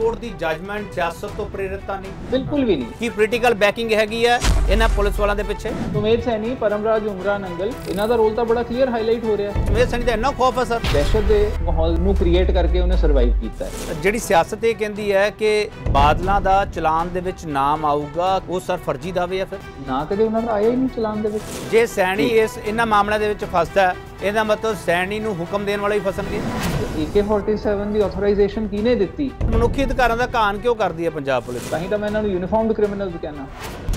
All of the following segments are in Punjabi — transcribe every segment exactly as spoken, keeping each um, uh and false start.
कोर्ट की जजमेंट सियासत तो प्रेरित तो नहीं? बिल्कुल भी नहीं। की पोलिटिकल बैकिंग हैगी है इन्हां पुलिस वालों के पिछे? सुमेध सैनी, परमराज उमरा नंगल, इन्हां दा रोल तो बड़ा क्लीयर हाईलाइट हो रहा है। सुमेध सैनी दा इन्ना खौफ है सर, दहशत दे माहौल नूं क्रिएट करके उन्हें सर्वाइव कीता है। जिहड़ी सियासत ये कहती है कि बादलों का चलान दे विच नाम आऊगा, वो सर फर्जी दावे है? फिर ना कदे उन्हां दा आया ही नहीं चलान दे विच। जे सैनी इस इन्हां मामलों दे विच फसदा है, ਇਹਦਾ ਮਤਲਬ ਸੈਣੀ ਨੂੰ ਹੁਕਮ ਦੇਣ ਵਾਲੇ ਹੀ ਫਸਣਗੇ। ए के सैंतालीस ਦੀ ਆਥੋਰਾਈਜੇਸ਼ਨ ਕਿਹਨੇ ਦਿੱਤੀ? ਮਨੁੱਖੀ ਅਧਿਕਾਰਾਂ ਦਾ ਕਾਨ ਕਿਉਂ ਕਰਦੀ ਹੈ ਪੰਜਾਬ ਪੁਲਿਸ? ਤਾਂ ਹੀ ਤਾਂ ਮੈਂ ਇਹਨਾਂ ਨੂੰ ਯੂਨੀਫਾਰਮਡ ਕ੍ਰਿਮੀਨਲਸ ਕਹਿਣਾ।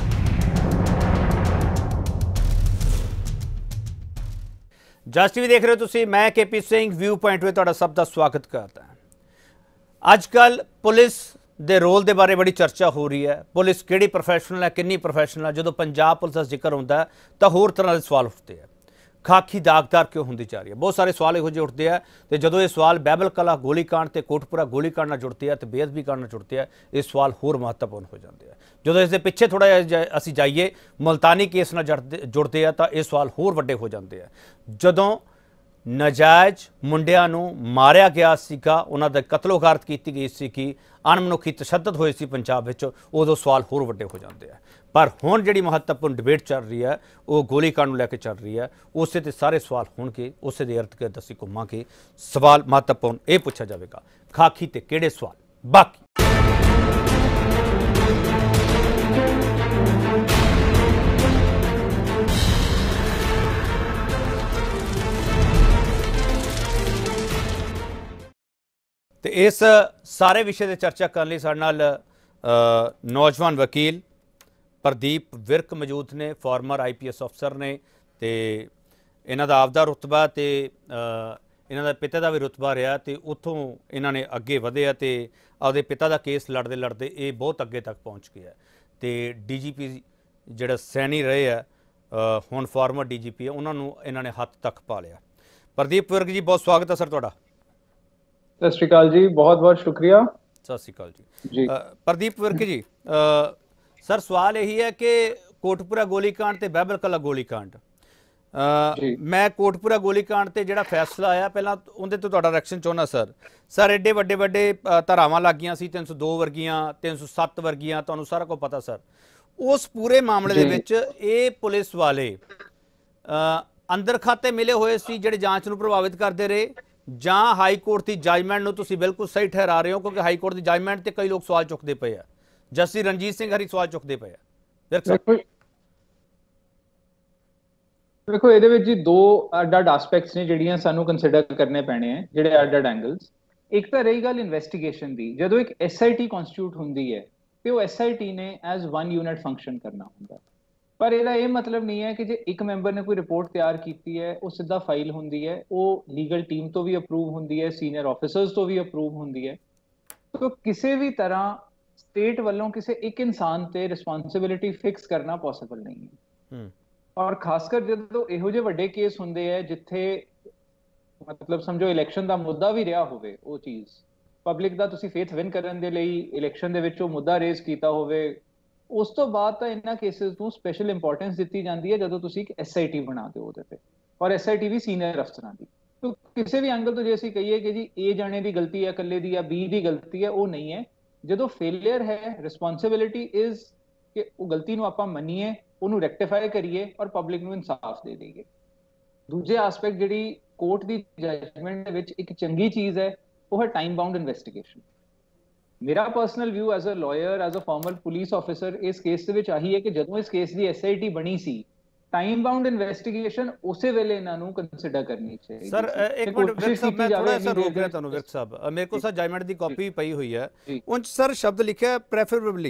ਜਸ ਟੀਵੀ ਦੇਖ ਰਹੇ ਹੋ ਤੁਸੀਂ, ਮੈਂ केपी ਸਿੰਘ ਵਿਊ ਪੁਆਇੰਟ ਵਿੱਚ ਤੁਹਾਡਾ ਸਭ ਦਾ ਸਵਾਗਤ ਕਰਦਾ ਹਾਂ। ਅੱਜ ਕੱਲ ਪੁਲਿਸ ਦੇ ਰੋਲ ਦੇ ਬਾਰੇ ਬੜੀ ਚਰਚਾ ਹੋ ਰਹੀ ਹੈ। ਪੁਲਿਸ ਕਿਹੜੀ ਪ੍ਰੋਫੈਸ਼ਨਲ ਹੈ, ਕਿੰਨੀ ਪ੍ਰੋਫੈਸ਼ਨਲ ਹੈ। ਜਦੋਂ ਪੰਜਾਬ ਪੁਲਿਸ ਦਾ ਜ਼ਿਕਰ ਹੁੰਦਾ ਤਾਂ ਹੋਰ ਤਰ੍ਹਾਂ ਦੇ ਸਵਾਲ ਉੱਠਦੇ ਆ। खाकी दागदार क्यों होंदी जा रही है? बहुत सारे सवाल इहो जिहे उठते हैं। तो जो ये सवाल बाइबल कला गोलीकांड ते कोटपुरा गोलीकांड नाल जुड़ते हैं तो बेअदबी कांड नाल जुड़ते हैं, ये सवाल होर महत्वपूर्ण हो जाते हैं। जो इसके पिछे थोड़ा जिहा असीं जाइए मुल्तानी केस नाल जुड़ते जुड़ते हैं तो ये सवाल होर वड्डे हो जाते हैं। जदों नाजायज़ मुंडियां नूं मारिया गया सीगा, उन्हां दी कतलोगारत की गई सी, अणमनुखी तशद्दद होए सी पंजाब विच, उदों सवाल होर वड्डे हो जाते हैं। पर हुण जिहड़ी महत्वपूर्ण डिबेट चल रही है वो गोलीकांड नूं लैके चल रही है, उसे ते सारे सवाल होणगे, उसे दे इर्द गिर्द असीं घुमांगे। सवाल महत्वपूर्ण ये पूछा जाएगा, खाकी ते किहड़े सवाल बाकी? तो इस सारे विषय की चर्चा करने लिए साडे नाल नौजवान वकील प्रदीप विरक मौजूद ने, फॉर्मर आई पी एस अफसर ने, तो इन्हां दा आपदा रुतबा तो इन्हां दा पिता का भी रुतबा रहा, तो उत्थों इन्होंने अगे वधे तो आपदे पिता का केस लड़ते लड़ते ये बहुत अगे तक पहुँच गया। तो डी जी पी जिहड़ा सैनी रहे है, हुण फॉर्मर डी जी पी है, उन्होंने इन्होंने हत्थ तक पा लिया। प्रदीप विरक जी, बहुत स्वागत है सर तुहाडा। सत श्री अकाल जी, बहुत बहुत शुक्रिया। सत श्री अकाल जी, जी। प्रदीप विरक जी, आ, सर सवाल यही है कि कोटपुरा गोलीकांड ते बाइबल कला गोलीकांड, मैं कोटपुरा गोलीकांड ते जिहड़ा फैसला आया पहला उहदे तो तुहाडा रिएक्शन चाहुंदा सर। सर एडे वड्डे वड्डे धारावां लग गईयां सी, तीन सौ दो वर्गियां, तीन सौ सत्त वर्गियां, तुहानूं सारा कुछ पता सर। उस पूरे मामले दे विच ये पुलिस वाले अंदर खाते मिले हुए सी जिहड़े जांच नूं प्रभावित करदे रहे, जां हाई कोर्ट की जजमेंट नूं तुसीं बिल्कुल सही ठहरा रहे हो? क्योंकि हाई कोर्ट की जजमेंट ते कई लोग सवाल चुकते पे है, जस्टिस रणजीत सिंह हरी सवाल चुकते पे है। देखो ਇਹਦੇ ਵਿੱਚ ਜੀ ਦੋ ਅੱਡ-ਅੱਡ ਐਸਪੈਕਟਸ ਨੇ ਜਿਹੜੀਆਂ ਸਾਨੂੰ ਕੰਸੀਡਰ ਕਰਨੇ ਪੈਣੇ ਆ, ਜਿਹੜੇ ਅੱਡ-ਅੱਡ ਐਂਗਲਸ। ਇੱਕ ਤਾਂ ਰਹੀ ਗੱਲ ਇਨਵੈਸਟੀਗੇਸ਼ਨ ਦੀ। ਜਦੋਂ ਇੱਕ ਐਸ ਆਈ ਟੀ ਕਨਸਟੀਟਿਊਟ ਹੁੰਦੀ ਹੈ ਤੇ ਉਹ ਐਸ ਆਈ ਟੀ ਨੇ ਐਜ਼ ਵਨ ਯੂਨਿਟ ਫੰਕਸ਼ਨ ਕਰਨਾ ਹੁੰਦਾ। ਪਰ ਇਹਦਾ ਇਹ ਮਤਲਬ ਨਹੀਂ ਹੈ ਕਿ ਜੇ ਇੱਕ ਮੈਂਬਰ ਨੇ ਕੋਈ ਰਿਪੋਰਟ ਤਿਆਰ ਕੀਤੀ ਹੈ ਉਹ ਸਿੱਧਾ ਫਾਈਲ ਹੁੰਦੀ ਹੈ, ਉਹ ਲੀਗਲ ਟੀਮ ਤੋਂ ਵੀ ਅਪਰੂਵ ਹੁੰਦੀ ਹੈ, ਸੀਨੀਅਰ ਆਫੀਸਰਸ ਤੋਂ ਵੀ ਅਪਰੂਵ ਹੁੰਦੀ ਹੈ। ਤਾਂ ਕਿਸੇ ਵੀ ਤਰ੍ਹਾਂ ਸਟੇਟ ਵੱਲੋਂ ਕਿਸੇ ਇੱਕ ਇਨਸਾਨ ਤੇ ਰਿਸਪੌਂਸਿਬਿਲਿਟੀ ਫਿਕਸ ਕਰਨਾ ਪੋਸੀਬਲ ਨਹੀਂ ਹੈ। ਔਰ ਖਾਸ ਕਰ ਜਦੋਂ ਇਹੋ ਜਿਹੇ ਵੱਡੇ ਕੇਸ ਹੁੰਦੇ ਹੈ ਜਿੱਥੇ ਮਤਲਬ ਸਮਝੋ ਇਲੈਕਸ਼ਨ ਦਾ ਮੁੱਦਾ ਵੀ ਰਿਹਾ ਹੋਵੇ, ਉਹ ਚੀਜ਼ ਪਬਲਿਕ ਦਾ ਤੁਸੀਂ ਫੇਥ ਵਿਨ ਕਰਨ ਦੇ ਲਈ ਇਲੈਕਸ਼ਨ ਦੇ ਵਿੱਚ ਉਹ ਮੁੱਦਾ ਰੇਜ਼ ਕੀਤਾ ਹੋਵੇ, ਉਸ ਤੋਂ ਬਾਅਦ ਤਾਂ ਇਹਨਾਂ ਕੇਸਿਸ ਨੂੰ ਸਪੈਸ਼ਲ ਇੰਪੋਰਟੈਂਸ ਦਿੱਤੀ ਜਾਂਦੀ ਹੈ ਜਦੋਂ ਤੁਸੀਂ ਇੱਕ ਐਸ ਆਈ ਟੀ ਬਣਾ ਦਿਓ ਉਹਦੇ ਤੇ, ਔਰ ਐਸ ਆਈ ਟੀ ਵੀ ਸੀਨੀਅਰ ਅਫਸਰਾਂ ਦੀ। ਤਾਂ ਕਿਸੇ ਵੀ ਐਂਗਲ ਤੋਂ ਜੇ ਅਸੀਂ ਕਹੀਏ ਕਿ ਜੀ ਏ ਜਾਣੇ ਦੀ ਗਲਤੀ ਹੈ ਇਕੱਲੇ ਦੀ ਜਾਂ ਬੀ ਦੀ ਗਲਤੀ ਹੈ, ਉਹ ਨਹੀਂ ਹੈ। ਜਦੋਂ ਫੇਲਿਅਰ ਹੈ, ਰਿਸਪੌਂਸਿਬਿਲਿਟੀ ਇਜ਼ ਕਿ ਉਹ ਗਲਤੀ ਨੂੰ ਆਪਾਂ ਮੰਨੀਏ, ਉਹਨੂੰ ਰੈਕਟੀਫਾਈ ਕਰੀਏ ਔਰ ਪਬਲਿਕ ਨੂੰ ਇਨਸਾਫ ਦੇ ਦੇਈਏ। ਦੂਜੇ ਐਸਪੈਕਟ ਜਿਹੜੀ ਕੋਰਟ ਦੀ ਜਜਮੈਂਟ ਦੇ ਵਿੱਚ ਇੱਕ ਚੰਗੀ ਚੀਜ਼ ਹੈ, ਉਹ ਹੈ ਟਾਈਮ ਬਾਉਂਡ ਇਨਵੈਸਟੀਗੇਸ਼ਨ। ਮੇਰਾ personal view as a lawyer, as a former police officer, ਇਸ ਕੇਸ ਦੇ ਵਿੱਚ ਆਹੀ ਹੈ ਕਿ ਜਦੋਂ ਇਸ ਕੇਸ ਦੀ ਐਸ ਆਈ ਟੀ ਬਣੀ ਸੀ, टाइम बाउंड इन्वेस्टिगेशन उसे वेले इन्हां नूं कंसीडर करनी चाहिए। सर एक मिनट विरक साहब, मैं थोड़ा सा रोक रहा तुहानूं। विरक साहब, मेरे को सर जजमेंट दी कॉपी पई हुई है, उन सर शब्द लिखा है preferably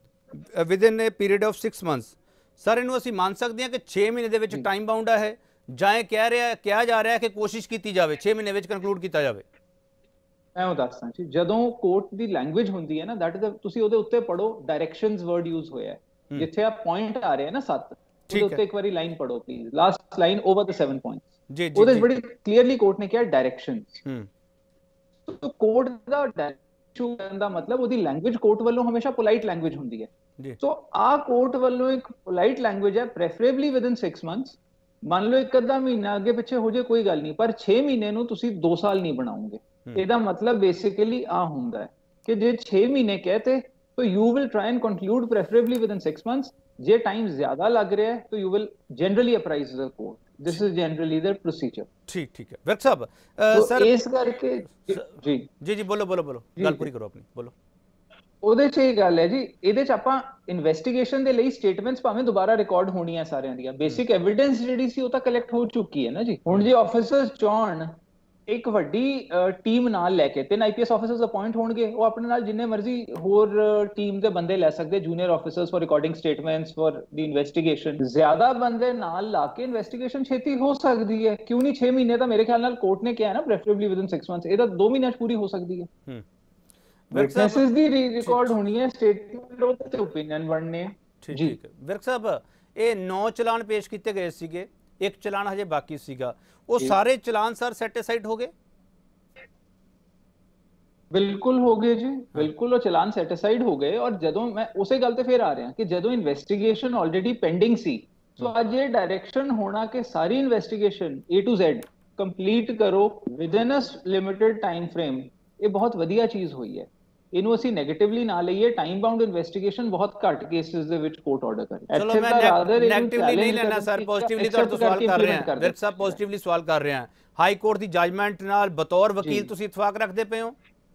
within a period of six months. Sir इनू असीं मान सकते हैं कि छे महीने दे विच टाइम बाउंड है, जां कह रहा कहा जा रहा है कि कोशिश की जाए छे महीने विच कंक्लूड किया जाए? मैं वो दसदा जी, जदों कोर्ट दी लैंग्वेज हुंदी है ना, दैट इज तुसीं ओहदे उत्ते पढ़ो, डायरैक्शंस वर्ड यूज होया है जिथे आ पॉइंट आ रहे हैं ना सत्त, ਉਹਦੇ ਉੱਤੇ ਇੱਕ ਵਾਰੀ ਲਾਈਨ ਪੜੋ please, last line over the seven points. ਜੀ ਜੀ, ਉਹਦੇ ਬੜੀ ਕਲੀਅਰਲੀ ਕੋਰਟ ਨੇ ਕਿਹਾ ਡਾਇਰੈਕਸ਼ਨਸ। ਹਮ तो ਕੋਰਟ ਦਾ ਡਾਇਰੈਕਸ਼ਨ ਕਰਨ ਦਾ ਮਤਲਬ ਉਹਦੀ ਲੈਂਗੁਏਜ ਕੋਰਟ ਵੱਲੋਂ ਹਮੇਸ਼ਾ ਪੋਲਾਈਟ ਲੈਂਗੁਏਜ ਹੁੰਦੀ ਹੈ। ਸੋ ਆ ਕੋਰਟ ਵੱਲੋਂ ਇੱਕ ਪੋਲਾਈਟ ਲੈਂਗੁਏਜ ਹੈ, preferably within six months. ਮੰਨ ਲਓ ਇੱਕ ਅੱਧਾ ਮਹੀਨਾ ਅੱਗੇ ਪਿੱਛੇ ਹੋ ਜਾਏ ਕੋਈ ਗੱਲ ਨਹੀਂ, ਪਰ ਛੇ ਮਹੀਨੇ ਨੂੰ ਤੁਸੀਂ ਦੋ ਸਾਲ ਨਹੀਂ ਬਣਾਓਗੇ। ਇਹਦਾ ਮਤਲਬ ਬੇਸਿਕਲੀ ਆ ਹੁੰਦਾ ਹੈ कि जे छह महीने कहते तो you will try and conclude preferably within six months. जे टाइम ज्यादा लग रहा है तो you will generally apprise the court. This is generally the procedure. ठीक ठीक है विर्क साहब। तो सर इस करके जी जी जी बोलो बोलो बोलो गल पूरी करो अपनी बोलो। ਉਹਦੇ 'ਚ ਇਹ ਗੱਲ ਹੈ ਜੀ, ਇਹਦੇ 'ਚ ਆਪਾਂ ਇਨਵੈਸਟੀਗੇਸ਼ਨ ਦੇ ਲਈ ਸਟੇਟਮੈਂਟਸ ਭਾਵੇਂ ਦੁਬਾਰਾ ਰਿਕਾਰਡ ਹੋਣੀਆਂ ਸਾਰਿਆਂ ਦੀਆਂ, ਬੇਸਿਕ ਐਵੀਡੈਂਸ ਜਿਹੜੀ ਸੀ ਉਹ ਤਾਂ ਕਲੈਕਟ ਹੋ ਚੁੱਕੀ ਹੈ ਨਾ ਜੀ। ਹੁਣ ਜੇ ਆਫੀਸਰਸ ਚਾਹਣ ਇੱਕ ਵੱਡੀ ਟੀਮ ਨਾਲ ਲੈ ਕੇ, ਤਿੰਨ ਆਈਪੀਐਸ ਆਫੀਸਰਸ ਅਪਾਇੰਟ ਹੋਣਗੇ, ਉਹ ਆਪਣੇ ਨਾਲ ਜਿੰਨੇ ਮਰਜ਼ੀ ਹੋਰ ਟੀਮ ਦੇ ਬੰਦੇ ਲੈ ਸਕਦੇ, junior officers for recording statements for the investigation. ਜ਼ਿਆਦਾ ਬੰਦੇ ਨਾਲ ਲਾ ਕੇ ਇਨਵੈਸਟੀਗੇਸ਼ਨ ਛੇਤੀ ਹੋ ਸਕਦੀ ਹੈ। ਕਿਉਂ ਨਹੀਂ? ਛੇ ਮਹੀਨੇ ਤਾਂ ਮੇਰੇ ਖਿਆਲ ਨਾਲ ਕੋਰਟ ਨੇ ਕਿਹਾ ਨਾ, preferably within six months. ਇਹ ਤਾਂ ਦੋ ਮਹੀਨਿਆਂ 'ਚ ਪੂਰੀ ਹੋ ਸਕਦੀ ਹੈ। ਵਿਟਨੈਸਸ ਦੀ ਰਿਕਾਰਡ ਹੋਣੀ ਹੈ, ਸਟੇਟਮੈਂਟ ਉਹਦੇ ਤੇ ਓਪੀਨੀਅਨ ਬਣਨੇ ਹੈ। ਠੀਕ ਠੀਕ ਹੈ ਵਿਰਕ ਸਾਹਿਬ, ਇਹ ਨੌ ਚਲਾਨ ਪੇਸ਼ ਕੀਤੇ ਗਏ ਸੀਗੇ, ਇੱਕ ਚਲਾਨ ਹਜੇ ਬਾਕੀ ਸੀਗਾ, ਉਹ ਸਾਰੇ ਚਲਾਨ ਸਰ ਸੈਟੀਸਫਾਈਡ ਹੋ ਗਏ? ਬਿਲਕੁਲ ਹੋ ਗਏ ਜੀ, ਬਿਲਕੁਲ ਉਹ ਚਲਾਨ ਸੈਟੀਸਫਾਈਡ ਹੋ ਗਏ। ਔਰ ਜਦੋਂ ਮੈਂ ਉਸੇ ਗੱਲ ਤੇ ਫੇਰ ਆ ਰਿਹਾ ਕਿ ਜਦੋਂ ਇਨਵੈਸਟੀਗੇਸ਼ਨ ਆਲਰੇਡੀ ਪੈਂਡਿੰਗ ਸੀ, ਸੋ ਅੱਜ ਇਹ ਡਾਇਰੈਕਸ਼ਨ ਹੋਣਾ ਕਿ ਸਾਰੀ investigation A to Z complete ਕਰੋ within a limited time frame, ਇਹ ਬਹੁਤ ਵਧੀਆ ਚੀਜ਼ ਹੋਈ ਹੈ। ਇਹਨੂੰ ਅਸੀਂ ਨੈਗੇਟਿਵਲੀ ਨਾ ਲਈਏ। ਟਾਈਮ ਬਾਉਂਡ ਇਨਵੈਸਟੀਗੇਸ਼ਨ ਬਹੁਤ ਘੱਟ ਕੇਸਿਸ ਦੇ ਵਿੱਚ ਕੋਰਟ ਆਰਡਰ ਕਰੇ। ਚਲੋ ਮੈਂ ਨੈਗੇਟਿਵਲੀ ਨਹੀਂ ਲੈਣਾ ਸਰ, ਪੋਜ਼ਿਟਿਵਲੀ ਤੁਹਾਡੇ ਤੋਂ ਸਵਾਲ ਕਰ ਰਿਹਾ ਹਾਂ। ਵਿਰਕ ਸਾਹਿਬ ਪੋਜ਼ਿਟਿਵਲੀ ਸਵਾਲ ਕਰ ਰਿਹਾ ਹਾਂ, ਹਾਈ ਕੋਰਟ ਦੀ ਜਜਮੈਂਟ ਨਾਲ ਬਤੌਰ ਵਕੀਲ ਤੁਸੀਂ ਇਤਫਾਕ ਰੱਖਦੇ ਪਏ ਹੋ?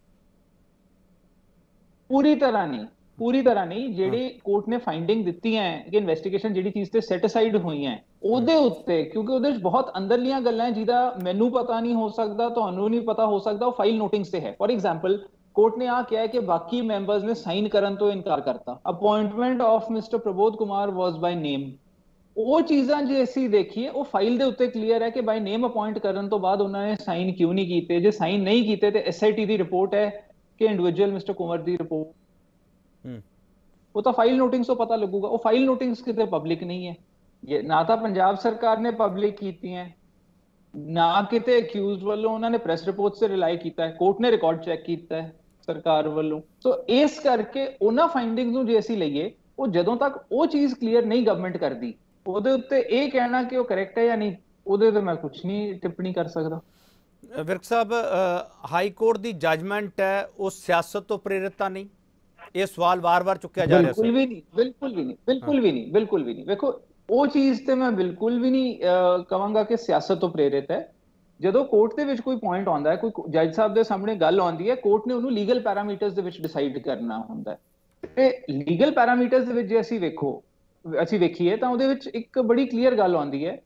ਪੂਰੀ ਤਰ੍ਹਾਂ ਨਹੀਂ, ਪੂਰੀ ਤਰ੍ਹਾਂ ਨਹੀਂ। ਜਿਹੜੀ ਕੋਰਟ ਨੇ ਫਾਈਂਡਿੰਗ ਦਿੱਤੀਆਂ ਹੈ ਕਿ ਇਨਵੈਸਟੀਗੇਸ਼ਨ ਜਿਹੜੀ ਚੀਜ਼ ਤੇ ਸੈਟੀਸਫਾਈਡ ਹੋਈਆਂ ਉਹਦੇ ਉੱਤੇ, ਕਿਉਂਕਿ ਉਹਦੇ ਵਿੱਚ ਬਹੁਤ ਅੰਦਰਲੀਆਂ ਗੱਲਾਂ ਜਿਹਦਾ ਮੈਨੂੰ ਪਤਾ ਨਹੀਂ ਹੋ ਸਕਦਾ, ਤੁਹਾਨੂੰ ਨਹੀਂ ਪਤਾ ਹੋ ਸਕਦਾ, ਉਹ ਫਾਈਲ ਨੋਟਿੰਗਸ ਤੇ ਹੈ। ਫॉर एग्जांपल कोर्ट ने आ किया है कि बाकी मेंबर्स ने साइन करन तो इनकार करता। Appointment of mister Prabodh Kumar was by name. वो चीज़ां जे ਅਸੀਂ ਦੇਖੀਏ ਉਹ ਫਾਈਲ ਦੇ ਉੱਤੇ ਕਲੀਅਰ ਹੈ ਕਿ ਬਾਈ ਨੇਮ ਅਪਾਇੰਟ ਕਰਨ ਤੋਂ ਬਾਅਦ ਉਹਨਾਂ ਨੇ ਸਾਈਨ ਕਿਉਂ ਨਹੀਂ ਕੀਤੇ। ਜੇ ਸਾਈਨ ਨਹੀਂ ਕੀਤੇ ਤੇ ਐਸਆਈਟੀ ਦੀ ਰਿਪੋਰਟ ਹੈ ਕਿ ਇੰਡੀਵਿਜੂਅਲ ਮਿਸਟਰ ਕੁਮਾਰ ਦੀ ਰਿਪੋਰਟ, ਹਮ ਉਹ ਤਾਂ ਫਾਈਲ ਨੋਟਿੰਗਸ ਤੋਂ ਪਤਾ ਲੱਗੂਗਾ। ਉਹ ਫਾਈਲ ਨੋਟਿੰਗਸ ਕਿਤੇ ਪਬਲਿਕ ਨਹੀਂ ਹੈ, ਇਹ ਨਾ ਤਾਂ ਪੰਜਾਬ ਸਰਕਾਰ ਨੇ ਪਬਲਿਕ ਕੀਤੀਆਂ, ਨਾ ਕਿਤੇ ਅਕਿਊਜ਼ਡ ਵੱਲੋਂ ਉਹਨਾਂ ਨੇ ਪ੍ਰੈਸ ਰਿਪੋਰਟਸ ਤੇ ਰਿਲਾਈ ਕੀਤਾ ਹੈ। ਕੋਰਟ ਨੇ ਰਿਕਾਰਡ ਚੈੱਕ ਕੀਤਾ ਹੈ ਸਰਕਾਰ ਵੱਲੋਂ। ਸੋ ਇਸ ਕਰਕੇ ਉਹਨਾਂ ਫਾਈਂਡਿੰਗਸ ਨੂੰ ਜੇ ਅਸੀਂ ਲਈਏ, ਉਹ ਜਦੋਂ ਤੱਕ ਉਹ ਚੀਜ਼ ਕਲੀਅਰ ਨਹੀਂ ਗਵਰਨਮੈਂਟ ਕਰਦੀ, ਉਹਦੇ ਉੱਤੇ ਇਹ ਕਹਿਣਾ ਕਿ ਉਹ ਕਰੈਕਟ ਹੈ ਜਾਂ ਨਹੀਂ, ਉਹਦੇ ਤੇ ਮੈਂ ਕੁਝ ਨਹੀਂ ਟਿੱਪਣੀ ਕਰ ਸਕਦਾ। ਵਿਰਕ ਸਾਹਿਬ, ਹਾਈ ਕੋਰਟ ਦੀ ਜਜਮੈਂਟ ਹੈ ਉਹ ਸਿਆਸਤ ਤੋਂ ਪ੍ਰੇਰਿਤ ਤਾਂ ਨਹੀਂ? ਇਹ ਸਵਾਲ ਵਾਰ-ਵਾਰ ਚੁੱਕਿਆ ਜਾ ਰਿਹਾ ਬਿਲਕੁਲ ਵੀ ਨਹੀਂ, ਬਿਲਕੁਲ ਵੀ ਨਹੀਂ, ਬਿਲਕੁਲ ਵੀ ਨਹੀਂ, ਬਿਲਕੁਲ ਵੀ ਨਹੀਂ। ਵੇਖੋ ਉਹ ਚੀਜ਼ ਤੇ ਮੈਂ ਬਿਲਕੁਲ ਵੀ ਨਹੀਂ ਕਹਾਂਗਾ ਕਿ ਸਿਆਸਤ ਤੋਂ ਪ੍ਰੇਰਿਤ ਹੈ। ਜਦੋਂ ਕੋਰਟ ਦੇ ਵਿੱਚ ਕੋਈ ਪੁਆਇੰਟ ਆਉਂਦਾ ਹੈ, ਕੋਈ ਜੱਜ ਸਾਹਿਬ ਦੇ ਸਾਹਮਣੇ ਗੱਲ ਆਉਂਦੀ ਹੈ, ਕੋਰਟ ਨੇ ਉਹਨੂੰ ਲੀਗਲ ਪੈਰਾਮੀਟਰਸ ਦੇ ਵਿੱਚ ਡਿਸਾਈਡ ਕਰਨਾ ਹੁੰਦਾ ਹੈ। ਤੇ ਲੀਗਲ ਪੈਰਾਮੀਟਰਸ ਦੇ ਵਿੱਚ ਜੇ ਅਸੀਂ ਵੇਖੋ ਅਸੀਂ ਵੇਖੀਏ ਤਾਂ ਉਹਦੇ ਵਿੱਚ ਇੱਕ ਬੜੀ ਕਲੀਅਰ ਗੱਲ ਆਉਂਦੀ ਹੈ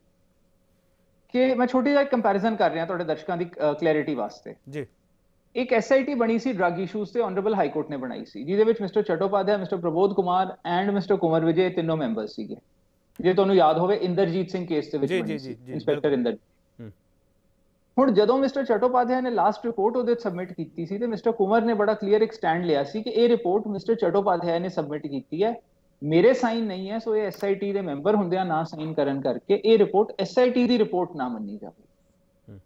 ਕਿ ਮੈਂ ਛੋਟੀ ਜਿਹੀ ਕੰਪੈਰੀਜ਼ਨ ਕਰ ਰਿਹਾ ਤੁਹਾਡੇ ਦਰਸ਼ਕਾਂ ਦੀ ਕਲੈਰਿਟੀ ਵਾਸਤੇ ਜੀ। ਇੱਕ ਐਸਆਈਟੀ ਬਣੀ ਸੀ ਡਰੱਗ ਇਸ਼ੂਜ਼ ਤੇ ਆਨਰੇਬਲ ਹਾਈ ਕੋਰਟ ਨੇ ਬਣਾਈ ਸੀ, ਜਿਹਦੇ ਵਿੱਚ mister Chattopadhyay, mister Prabodh Kumar and mister Kumar Vijay ਤਿੰਨੋਂ ਮੈਂਬਰ ਸੀਗੇ। ਜੇ ਤੁਹਾਨੂੰ ਯਾਦ ਹੋਵੇ ਇੰਦਰਜੀਤ ਸਿੰਘ ਕੇਸ ਦੇ ਵਿੱਚ ਬਣੀ ਸੀ, ਇੰਸਪੈਕਟਰ ਇੰਦਰ। ਹੁਣ ਜਦੋਂ ਮਿਸਟਰ ਚਟੋਪਾਧਿਆਏ ਨੇ ਲਾਸਟ ਰਿਪੋਰਟ ਉਹਦੇ ਸਬਮਿਟ ਕੀਤੀ ਸੀ ਤੇ ਮਿਸਟਰ ਕੁਮਰ ਨੇ ਬੜਾ ਕਲੀਅਰ ਇੱਕ ਸਟੈਂਡ ਲਿਆ ਸੀ ਕਿ ਇਹ ਰਿਪੋਰਟ ਮਿਸਟਰ ਚਟੋਪਾਧਿਆਏ ਨੇ ਸਬਮਿਟ ਕੀਤੀ ਹੈ, ਮੇਰੇ ਸਾਈਨ ਨਹੀਂ ਹੈ, ਸੋ ਇਹ ਐਸਆਈਟੀ ਦੇ ਮੈਂਬਰ ਹੁੰਦਿਆਂ ਨਾ ਸਾਈਨ ਕਰਨ ਕਰਕੇ ਇਹ ਰਿਪੋਰਟ ਐਸਆਈਟੀ ਦੀ ਰਿਪੋਰਟ ਨਾ ਮੰਨੀ ਜਾਵੇ।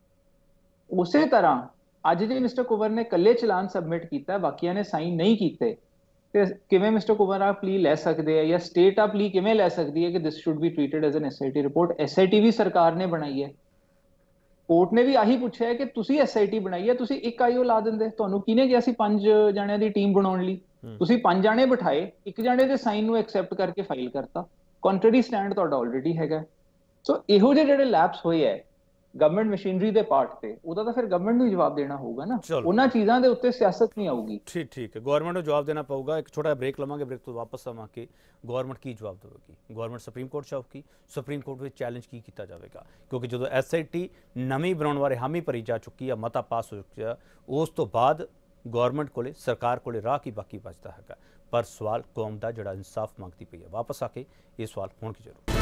ਉਸੇ ਤਰ੍ਹਾਂ ਅੱਜ ਜੇ ਮਿਸਟਰ ਕੁਮਰ ਨੇ ਇਕੱਲੇ ਚਲਾਨ ਸਬਮਿਟ ਕੀਤਾ, ਬਾਕੀਆਂ ਨੇ ਸਾਈਨ ਨਹੀਂ ਕੀਤੇ, ਤੇ ਕਿਵੇਂ ਮਿਸਟਰ ਕੁਮਰ ਆ ਪਲੀ ਲੈ ਸਕਦੇ ਆ ਜਾਂ ਸਟੇਟ ਆ ਪਲੀ ਕਿਵੇਂ ਲੈ ਸਕਦੀ ਹੈ ਕਿ this should be treated as an SIT report? SIT ਵੀ ਸਰਕਾਰ ਨੇ ਬਣਾਈ ਹੈ। ਕੋਰਟ ਨੇ ਵੀ ਆਹੀ ਪੁੱਛਿਆ ਹੈ ਕਿ ਤੁਸੀਂ ਐਸਆਈਟੀ ਬਣਾਈ ਹੈ, ਤੁਸੀਂ ਇੱਕ ਆਈਓ ਲਾ ਦਿੰਦੇ। ਤੁਹਾਨੂੰ ਕਿਹਨੇ ਕਿਹਾ ਸੀ ਪੰਜ ਜਣਿਆਂ ਦੀ ਟੀਮ ਬਣਾਉਣ ਲਈ? ਤੁਸੀਂ ਪੰਜ ਜਾਣੇ ਬਿਠਾਏ, ਇੱਕ ਜਾਣੇ ਦੇ ਸਾਈਨ ਨੂੰ ਐਕਸੈਪਟ ਕਰਕੇ ਫਾਈਲ ਕਰਤਾ। ਕੰਟਰਰੀ ਸਟੈਂਡ ਤੁਹਾਡਾ ਆਲਰੇਡੀ ਹੈਗਾ। ਸੋ ਇਹੋ ਜਿਹੇ ਜਿਹੜੇ ਲੈਪਸ ਹੋਏ ਹੈ ਗਵਰਨਮੈਂਟ ਮਸ਼ੀਨਰੀ ਦੇ ਪਾਰਟ ਤੇ, ਉਹਦਾ ਤਾਂ ਫਿਰ ਗਵਰਨਮੈਂਟ ਨੂੰ ਜਵਾਬ ਦੇਣਾ ਹੋਊਗਾ ਨਾ। ਉਹਨਾਂ ਚੀਜ਼ਾਂ ਦੇ ਉੱਤੇ ਸਿਆਸਤ ਨਹੀਂ ਆਊਗੀ। ਠੀਕ ਠੀਕ ਹੈ, ਗਵਰਨਮੈਂਟ ਨੂੰ ਜਵਾਬ ਦੇਣਾ ਪਊਗਾ। ਇੱਕ ਛੋਟਾ ਬ੍ਰੇਕ ਲਵਾਂਗੇ, ਬ੍ਰੇਕ ਤੋਂ ਵਾਪਸ ਆਵਾਂ ਕਿ ਗਵਰਨਮੈਂਟ ਕੀ ਜਵਾਬ ਦੇਵੇਗੀ। ਗਵਰਨਮੈਂਟ ਸੁਪਰੀਮ ਕੋਰਟ ਜਾਊਗੀ, ਸੁਪਰੀਮ ਕੋਰਟ ਵਿੱਚ ਚੈਲੰਜ ਕੀ ਕੀਤਾ ਜਾਵੇਗਾ? ਕਿਉਂਕਿ ਜਦੋਂ ਐਸਆਈਟੀ ਨਵੀਂ ਬਣਾਉਣ ਬਾਰੇ ਹਾਮੀ ਭਰੀ ਜਾ ਚੁੱਕੀ ਆ, ਮਤਾ ਪਾਸ ਹੋ ਚੁੱਕਿਆ, ਉਸ ਤੋਂ ਬਾਅਦ ਗਵਰਨਮੈਂਟ ਕੋਲੇ, ਸਰਕਾਰ ਕੋਲੇ ਰਾਹ ਕੀ ਬਾਕੀ ਬਚਦਾ ਹੈਗਾ। ਪਰ ਸਵਾਲ ਕੌਮ ਦਾ ਜਿਹੜਾ ਇਨਸਾਫ ਮੰਗਦੀ ਪਈ ਹੈ। ਵਾਪਸ ਆ ਕੇ ਇਹ ਸਵਾਲ ਹੋਣ ਕੀ ਜ਼ਰੂਰ।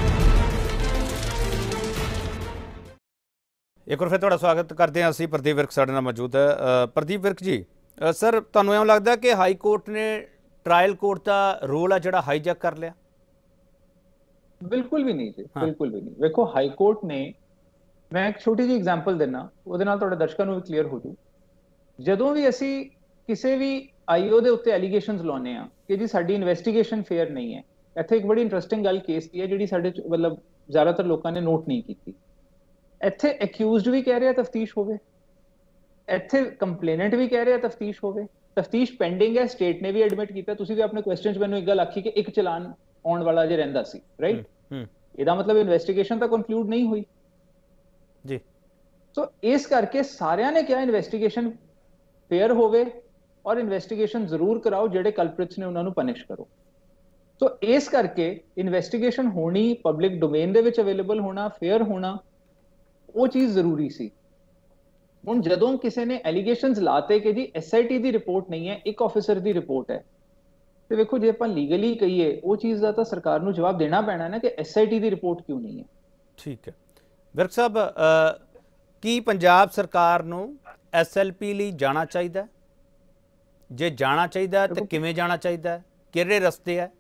ਇੱਕ ਵਾਰ ਫਿਰ ਤੁਹਾਡਾ ਸਵਾਗਤ ਕਰਦੇ ਹਾਂ ਅਸੀਂ। ਪ੍ਰਦੀਪ ਵਿਰਕ ਸਾਡੇ ਨਾਲ ਮੌਜੂਦ ਹੈ। ਪ੍ਰਦੀਪ ਵਿਰਕ ਜੀ, ਸਰ ਤੁਹਾਨੂੰ ਇਉਂ ਲੱਗਦਾ ਕਿ ਹਾਈ ਕੋਰਟ ਨੇ ਟਰਾਇਲ ਕੋਰਟ ਦਾ ਰੋਲ ਆ ਜਿਹੜਾ ਹਾਈਜੈਕ ਕਰ ਲਿਆ? ਬਿਲਕੁਲ ਵੀ ਨਹੀਂ ਜੀ, ਬਿਲਕੁਲ ਵੀ ਨਹੀਂ। ਵੇਖੋ ਹਾਈ ਕੋਰਟ ਨੇ, ਮੈਂ ਇੱਕ ਛੋਟੀ ਜਿਹੀ ਐਗਜ਼ਾਮਪਲ ਦਿੰਨਾ, ਉਹਦੇ ਨਾਲ ਤੁਹਾਡੇ ਦਰਸ਼ਕਾਂ ਨੂੰ ਵੀ ਕਲੀਅਰ ਹੋ ਜੂ। ਜਦੋਂ ਵੀ ਅਸੀਂ ਕਿਸੇ ਵੀ ਆਈਓ ਦੇ ਉੱਤੇ ਐਲੀਗੇਸ਼ਨਸ ਲਾਉਂਦੇ ਆ ਕਿ ਜੀ ਸਾਡੀ ਇਨਵੈਸਟੀਗੇਸ਼ਨ ਫੇਅਰ ਨਹੀਂ ਹੈ, ਇੱਥੇ ਇੱਕ ਬੜੀ ਇੰਟਰਸਟਿੰਗ ਗੱਲ ਕੇਸ ਦੀ ਹੈ ਜਿਹੜੀ ਸਾਡੇ ਮਤਲਬ ਜ਼ਿਆਦਾਤਰ ਲੋਕਾਂ ਨੇ ਨੋਟ ਨਹੀਂ ਕੀਤੀ। ਇੱਥੇ ਅਕਿਊਜ਼ਡ ਵੀ ਕਹਿ ਰਿਹਾ ਤਫਤੀਸ਼ ਹੋਵੇ, ਇੱਥੇ ਕੰਪਲੇਨੈਂਟ ਵੀ ਕਹਿ ਰਿਹਾ ਤਫਤੀਸ਼ ਹੋਵੇ, ਤਫਤੀਸ਼ ਪੈਂਡਿੰਗ ਹੈ, ਸਟੇਟ ਨੇ ਵੀ ਐਡਮਿਟ ਕੀਤਾ। ਤੁਸੀਂ ਵੀ ਆਪਣੇ ਕੁਐਸਚਨ 'ਚ ਮੈਨੂੰ ਇੱਕ ਗੱਲ ਆਖੀ ਕਿ ਇੱਕ ਚਲਾਨ ਆਉਣ ਵਾਲਾ ਜੇ ਰਹਿੰਦਾ ਸੀ, ਰਾਈਟ? ਇਹਦਾ ਮਤਲਬ ਇਨਵੈਸਟੀਗੇਸ਼ਨ ਤਾਂ ਕੰਕਲੂਡ ਨਹੀਂ ਹੋਈ ਜੀ। ਸੋ ਇਸ ਕਰਕੇ ਸਾਰਿਆਂ ਨੇ ਕਿਹਾ ਇਨਵੈਸਟੀਗੇਸ਼ਨ ਫੇਅਰ ਹੋਵੇ ਔਰ ਇਨਵੈਸਟੀਗੇਸ਼ਨ ਜ਼ਰੂਰ ਕਰਾਓ, ਜਿਹੜੇ ਕਲਪ੍ਰਿਟਸ ਨੇ ਉਹਨਾਂ ਨੂੰ ਪਨਿਸ਼ ਕਰੋ। ਸੋ ਇਸ ਕਰਕੇ ਇਨਵੈਸਟੀਗੇਸ਼ਨ ਹੋਣੀ, ਪਬਲਿਕ ਡੋਮੇਨ ਦੇ ਵਿੱਚ ਅਵੇਲੇਬਲ ਹੋਣਾ, ਫੇਅਰ ਹੋਣਾ, ਉਹ ਚੀਜ਼ ਜ਼ਰੂਰੀ ਸੀ। ਹੁਣ ਜਦੋਂ ਕਿਸੇ ਨੇ ਐਲੀਗੇਸ਼ਨਸ ਲਾਤੇ ਕਿ ਜੀ ਐਸਆਈਟੀ ਦੀ ਰਿਪੋਰਟ ਨਹੀਂ ਹੈ, ਇੱਕ ਆਫੀਸਰ ਦੀ ਰਿਪੋਰਟ ਹੈ, ਤੇ ਵੇਖੋ ਜੇ ਆਪਾਂ ਲੀਗਲੀ ਕਹੀਏ ਉਹ ਚੀਜ਼ ਦਾ ਤਾਂ ਸਰਕਾਰ ਨੂੰ ਜਵਾਬ ਦੇਣਾ ਪੈਣਾ ਨਾ ਕਿ ਐਸਆਈਟੀ ਦੀ ਰਿਪੋਰਟ ਕਿਉਂ ਨਹੀਂ ਹੈ। ਠੀਕ ਹੈ ਵਿਰਕ ਸਾਹਿਬ, ਕੀ ਪੰਜਾਬ ਸਰਕਾਰ ਨੂੰ ਐਸਐਲਪੀ ਲਈ ਜਾਣਾ ਚਾਹੀਦਾ? ਜੇ ਜਾਣਾ ਚਾਹੀਦਾ ਤਾਂ ਕਿਵੇਂ ਜਾਣਾ ਚਾਹੀਦਾ, ਕਿਹੜੇ ਰਸਤੇ ਹੈ?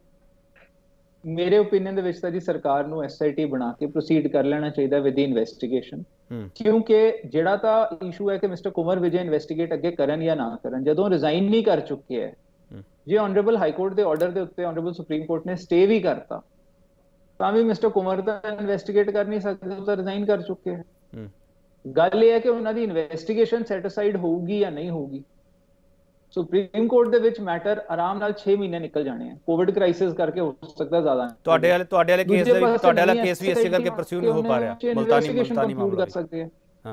ਮੇਰੇ ਓਪੀਨੀਅਨ ਦੇ ਵਿੱਚ ਤਾਂ ਜੀ ਸਰਕਾਰ ਨੂੰ ਐਸਆਈਟੀ ਬਣਾ ਕੇ ਪ੍ਰੋਸੀਡ ਕਰ ਲੈਣਾ ਚਾਹੀਦਾ ਵਿਦ ਦੀ ਇਨਵੈਸਟੀਗੇਸ਼ਨ, ਕਿਉਂਕਿ ਜਿਹੜਾ ਤਾਂ ਇਸ਼ੂ ਹੈ ਕਿ ਮਿਸਟਰ ਕੁਮਰ ਵਿਜੇ ਇਨਵੈਸਟੀਗੇਟ ਅੱਗੇ ਕਰਨ ਜਾਂ ਨਾ ਕਰਨ, ਜਦੋਂ ਰਿਜ਼ਾਈਨ ਨਹੀਂ ਕਰ ਚੁੱਕੇ ਹੈ, ਜੇ ਆਨਰੇਬਲ ਹਾਈ ਕੋਰਟ ਦੇ ਆਰਡਰ ਦੇ ਉੱਤੇ ਆਨਰੇਬਲ ਸੁਪਰੀਮ ਕੋਰਟ ਨੇ ਸਟੇ ਵੀ ਕਰਤਾ, ਤਾਂ ਵੀ ਮਿਸਟਰ ਕੁਮਰ ਤਾਂ ਇਨਵੈਸਟੀਗੇਟ ਕਰ ਨਹੀਂ ਸਕਦੇ, ਉਹ ਤਾਂ ਰਿਜ਼ਾਈਨ ਕਰ ਚੁੱਕੇ ਹੈ। ਗੱਲ ਇਹ ਹੈ ਕਿ ਉਹਨਾਂ ਦੀ ਇਨਵੈਸਟੀਗੇਸ਼ਨ ਸੈਟੀਸਫਾਈਡ ਹੋਊਗੀ ਜਾਂ ਨਹੀਂ ਹੋਊਗੀ। ਸੁਪਰੀਮ ਕੋਰਟ ਦੇ ਵਿੱਚ ਮੈਟਰ ਆਰਾਮ ਨਾਲ ਛੇ ਮਹੀਨੇ ਨਿਕਲ ਜਾਣੇ ਆ, ਕੋਵਿਡ ਕ੍ਰਾਈਸਿਸ ਕਰਕੇ ਹੋ ਸਕਦਾ ਜ਼ਿਆਦਾ। ਤੁਹਾਡੇ ਵਾਲੇ ਤੁਹਾਡੇ ਵਾਲੇ ਕੇਸ ਦਾ ਤੁਹਾਡੇ ਵਾਲਾ ਕੇਸ ਵੀ ਇਸੇ ਕਰਕੇ ਪਰਸਿਊ ਨਹੀਂ ਹੋ ਪਾ ਰਿਹਾ, ਮੁਲਤਾਨੀ ਮੁਲਤਾਨੀ ਮਾਮਲਾ ਕਰ ਸਕਦੇ ਆ। ਹਾਂ,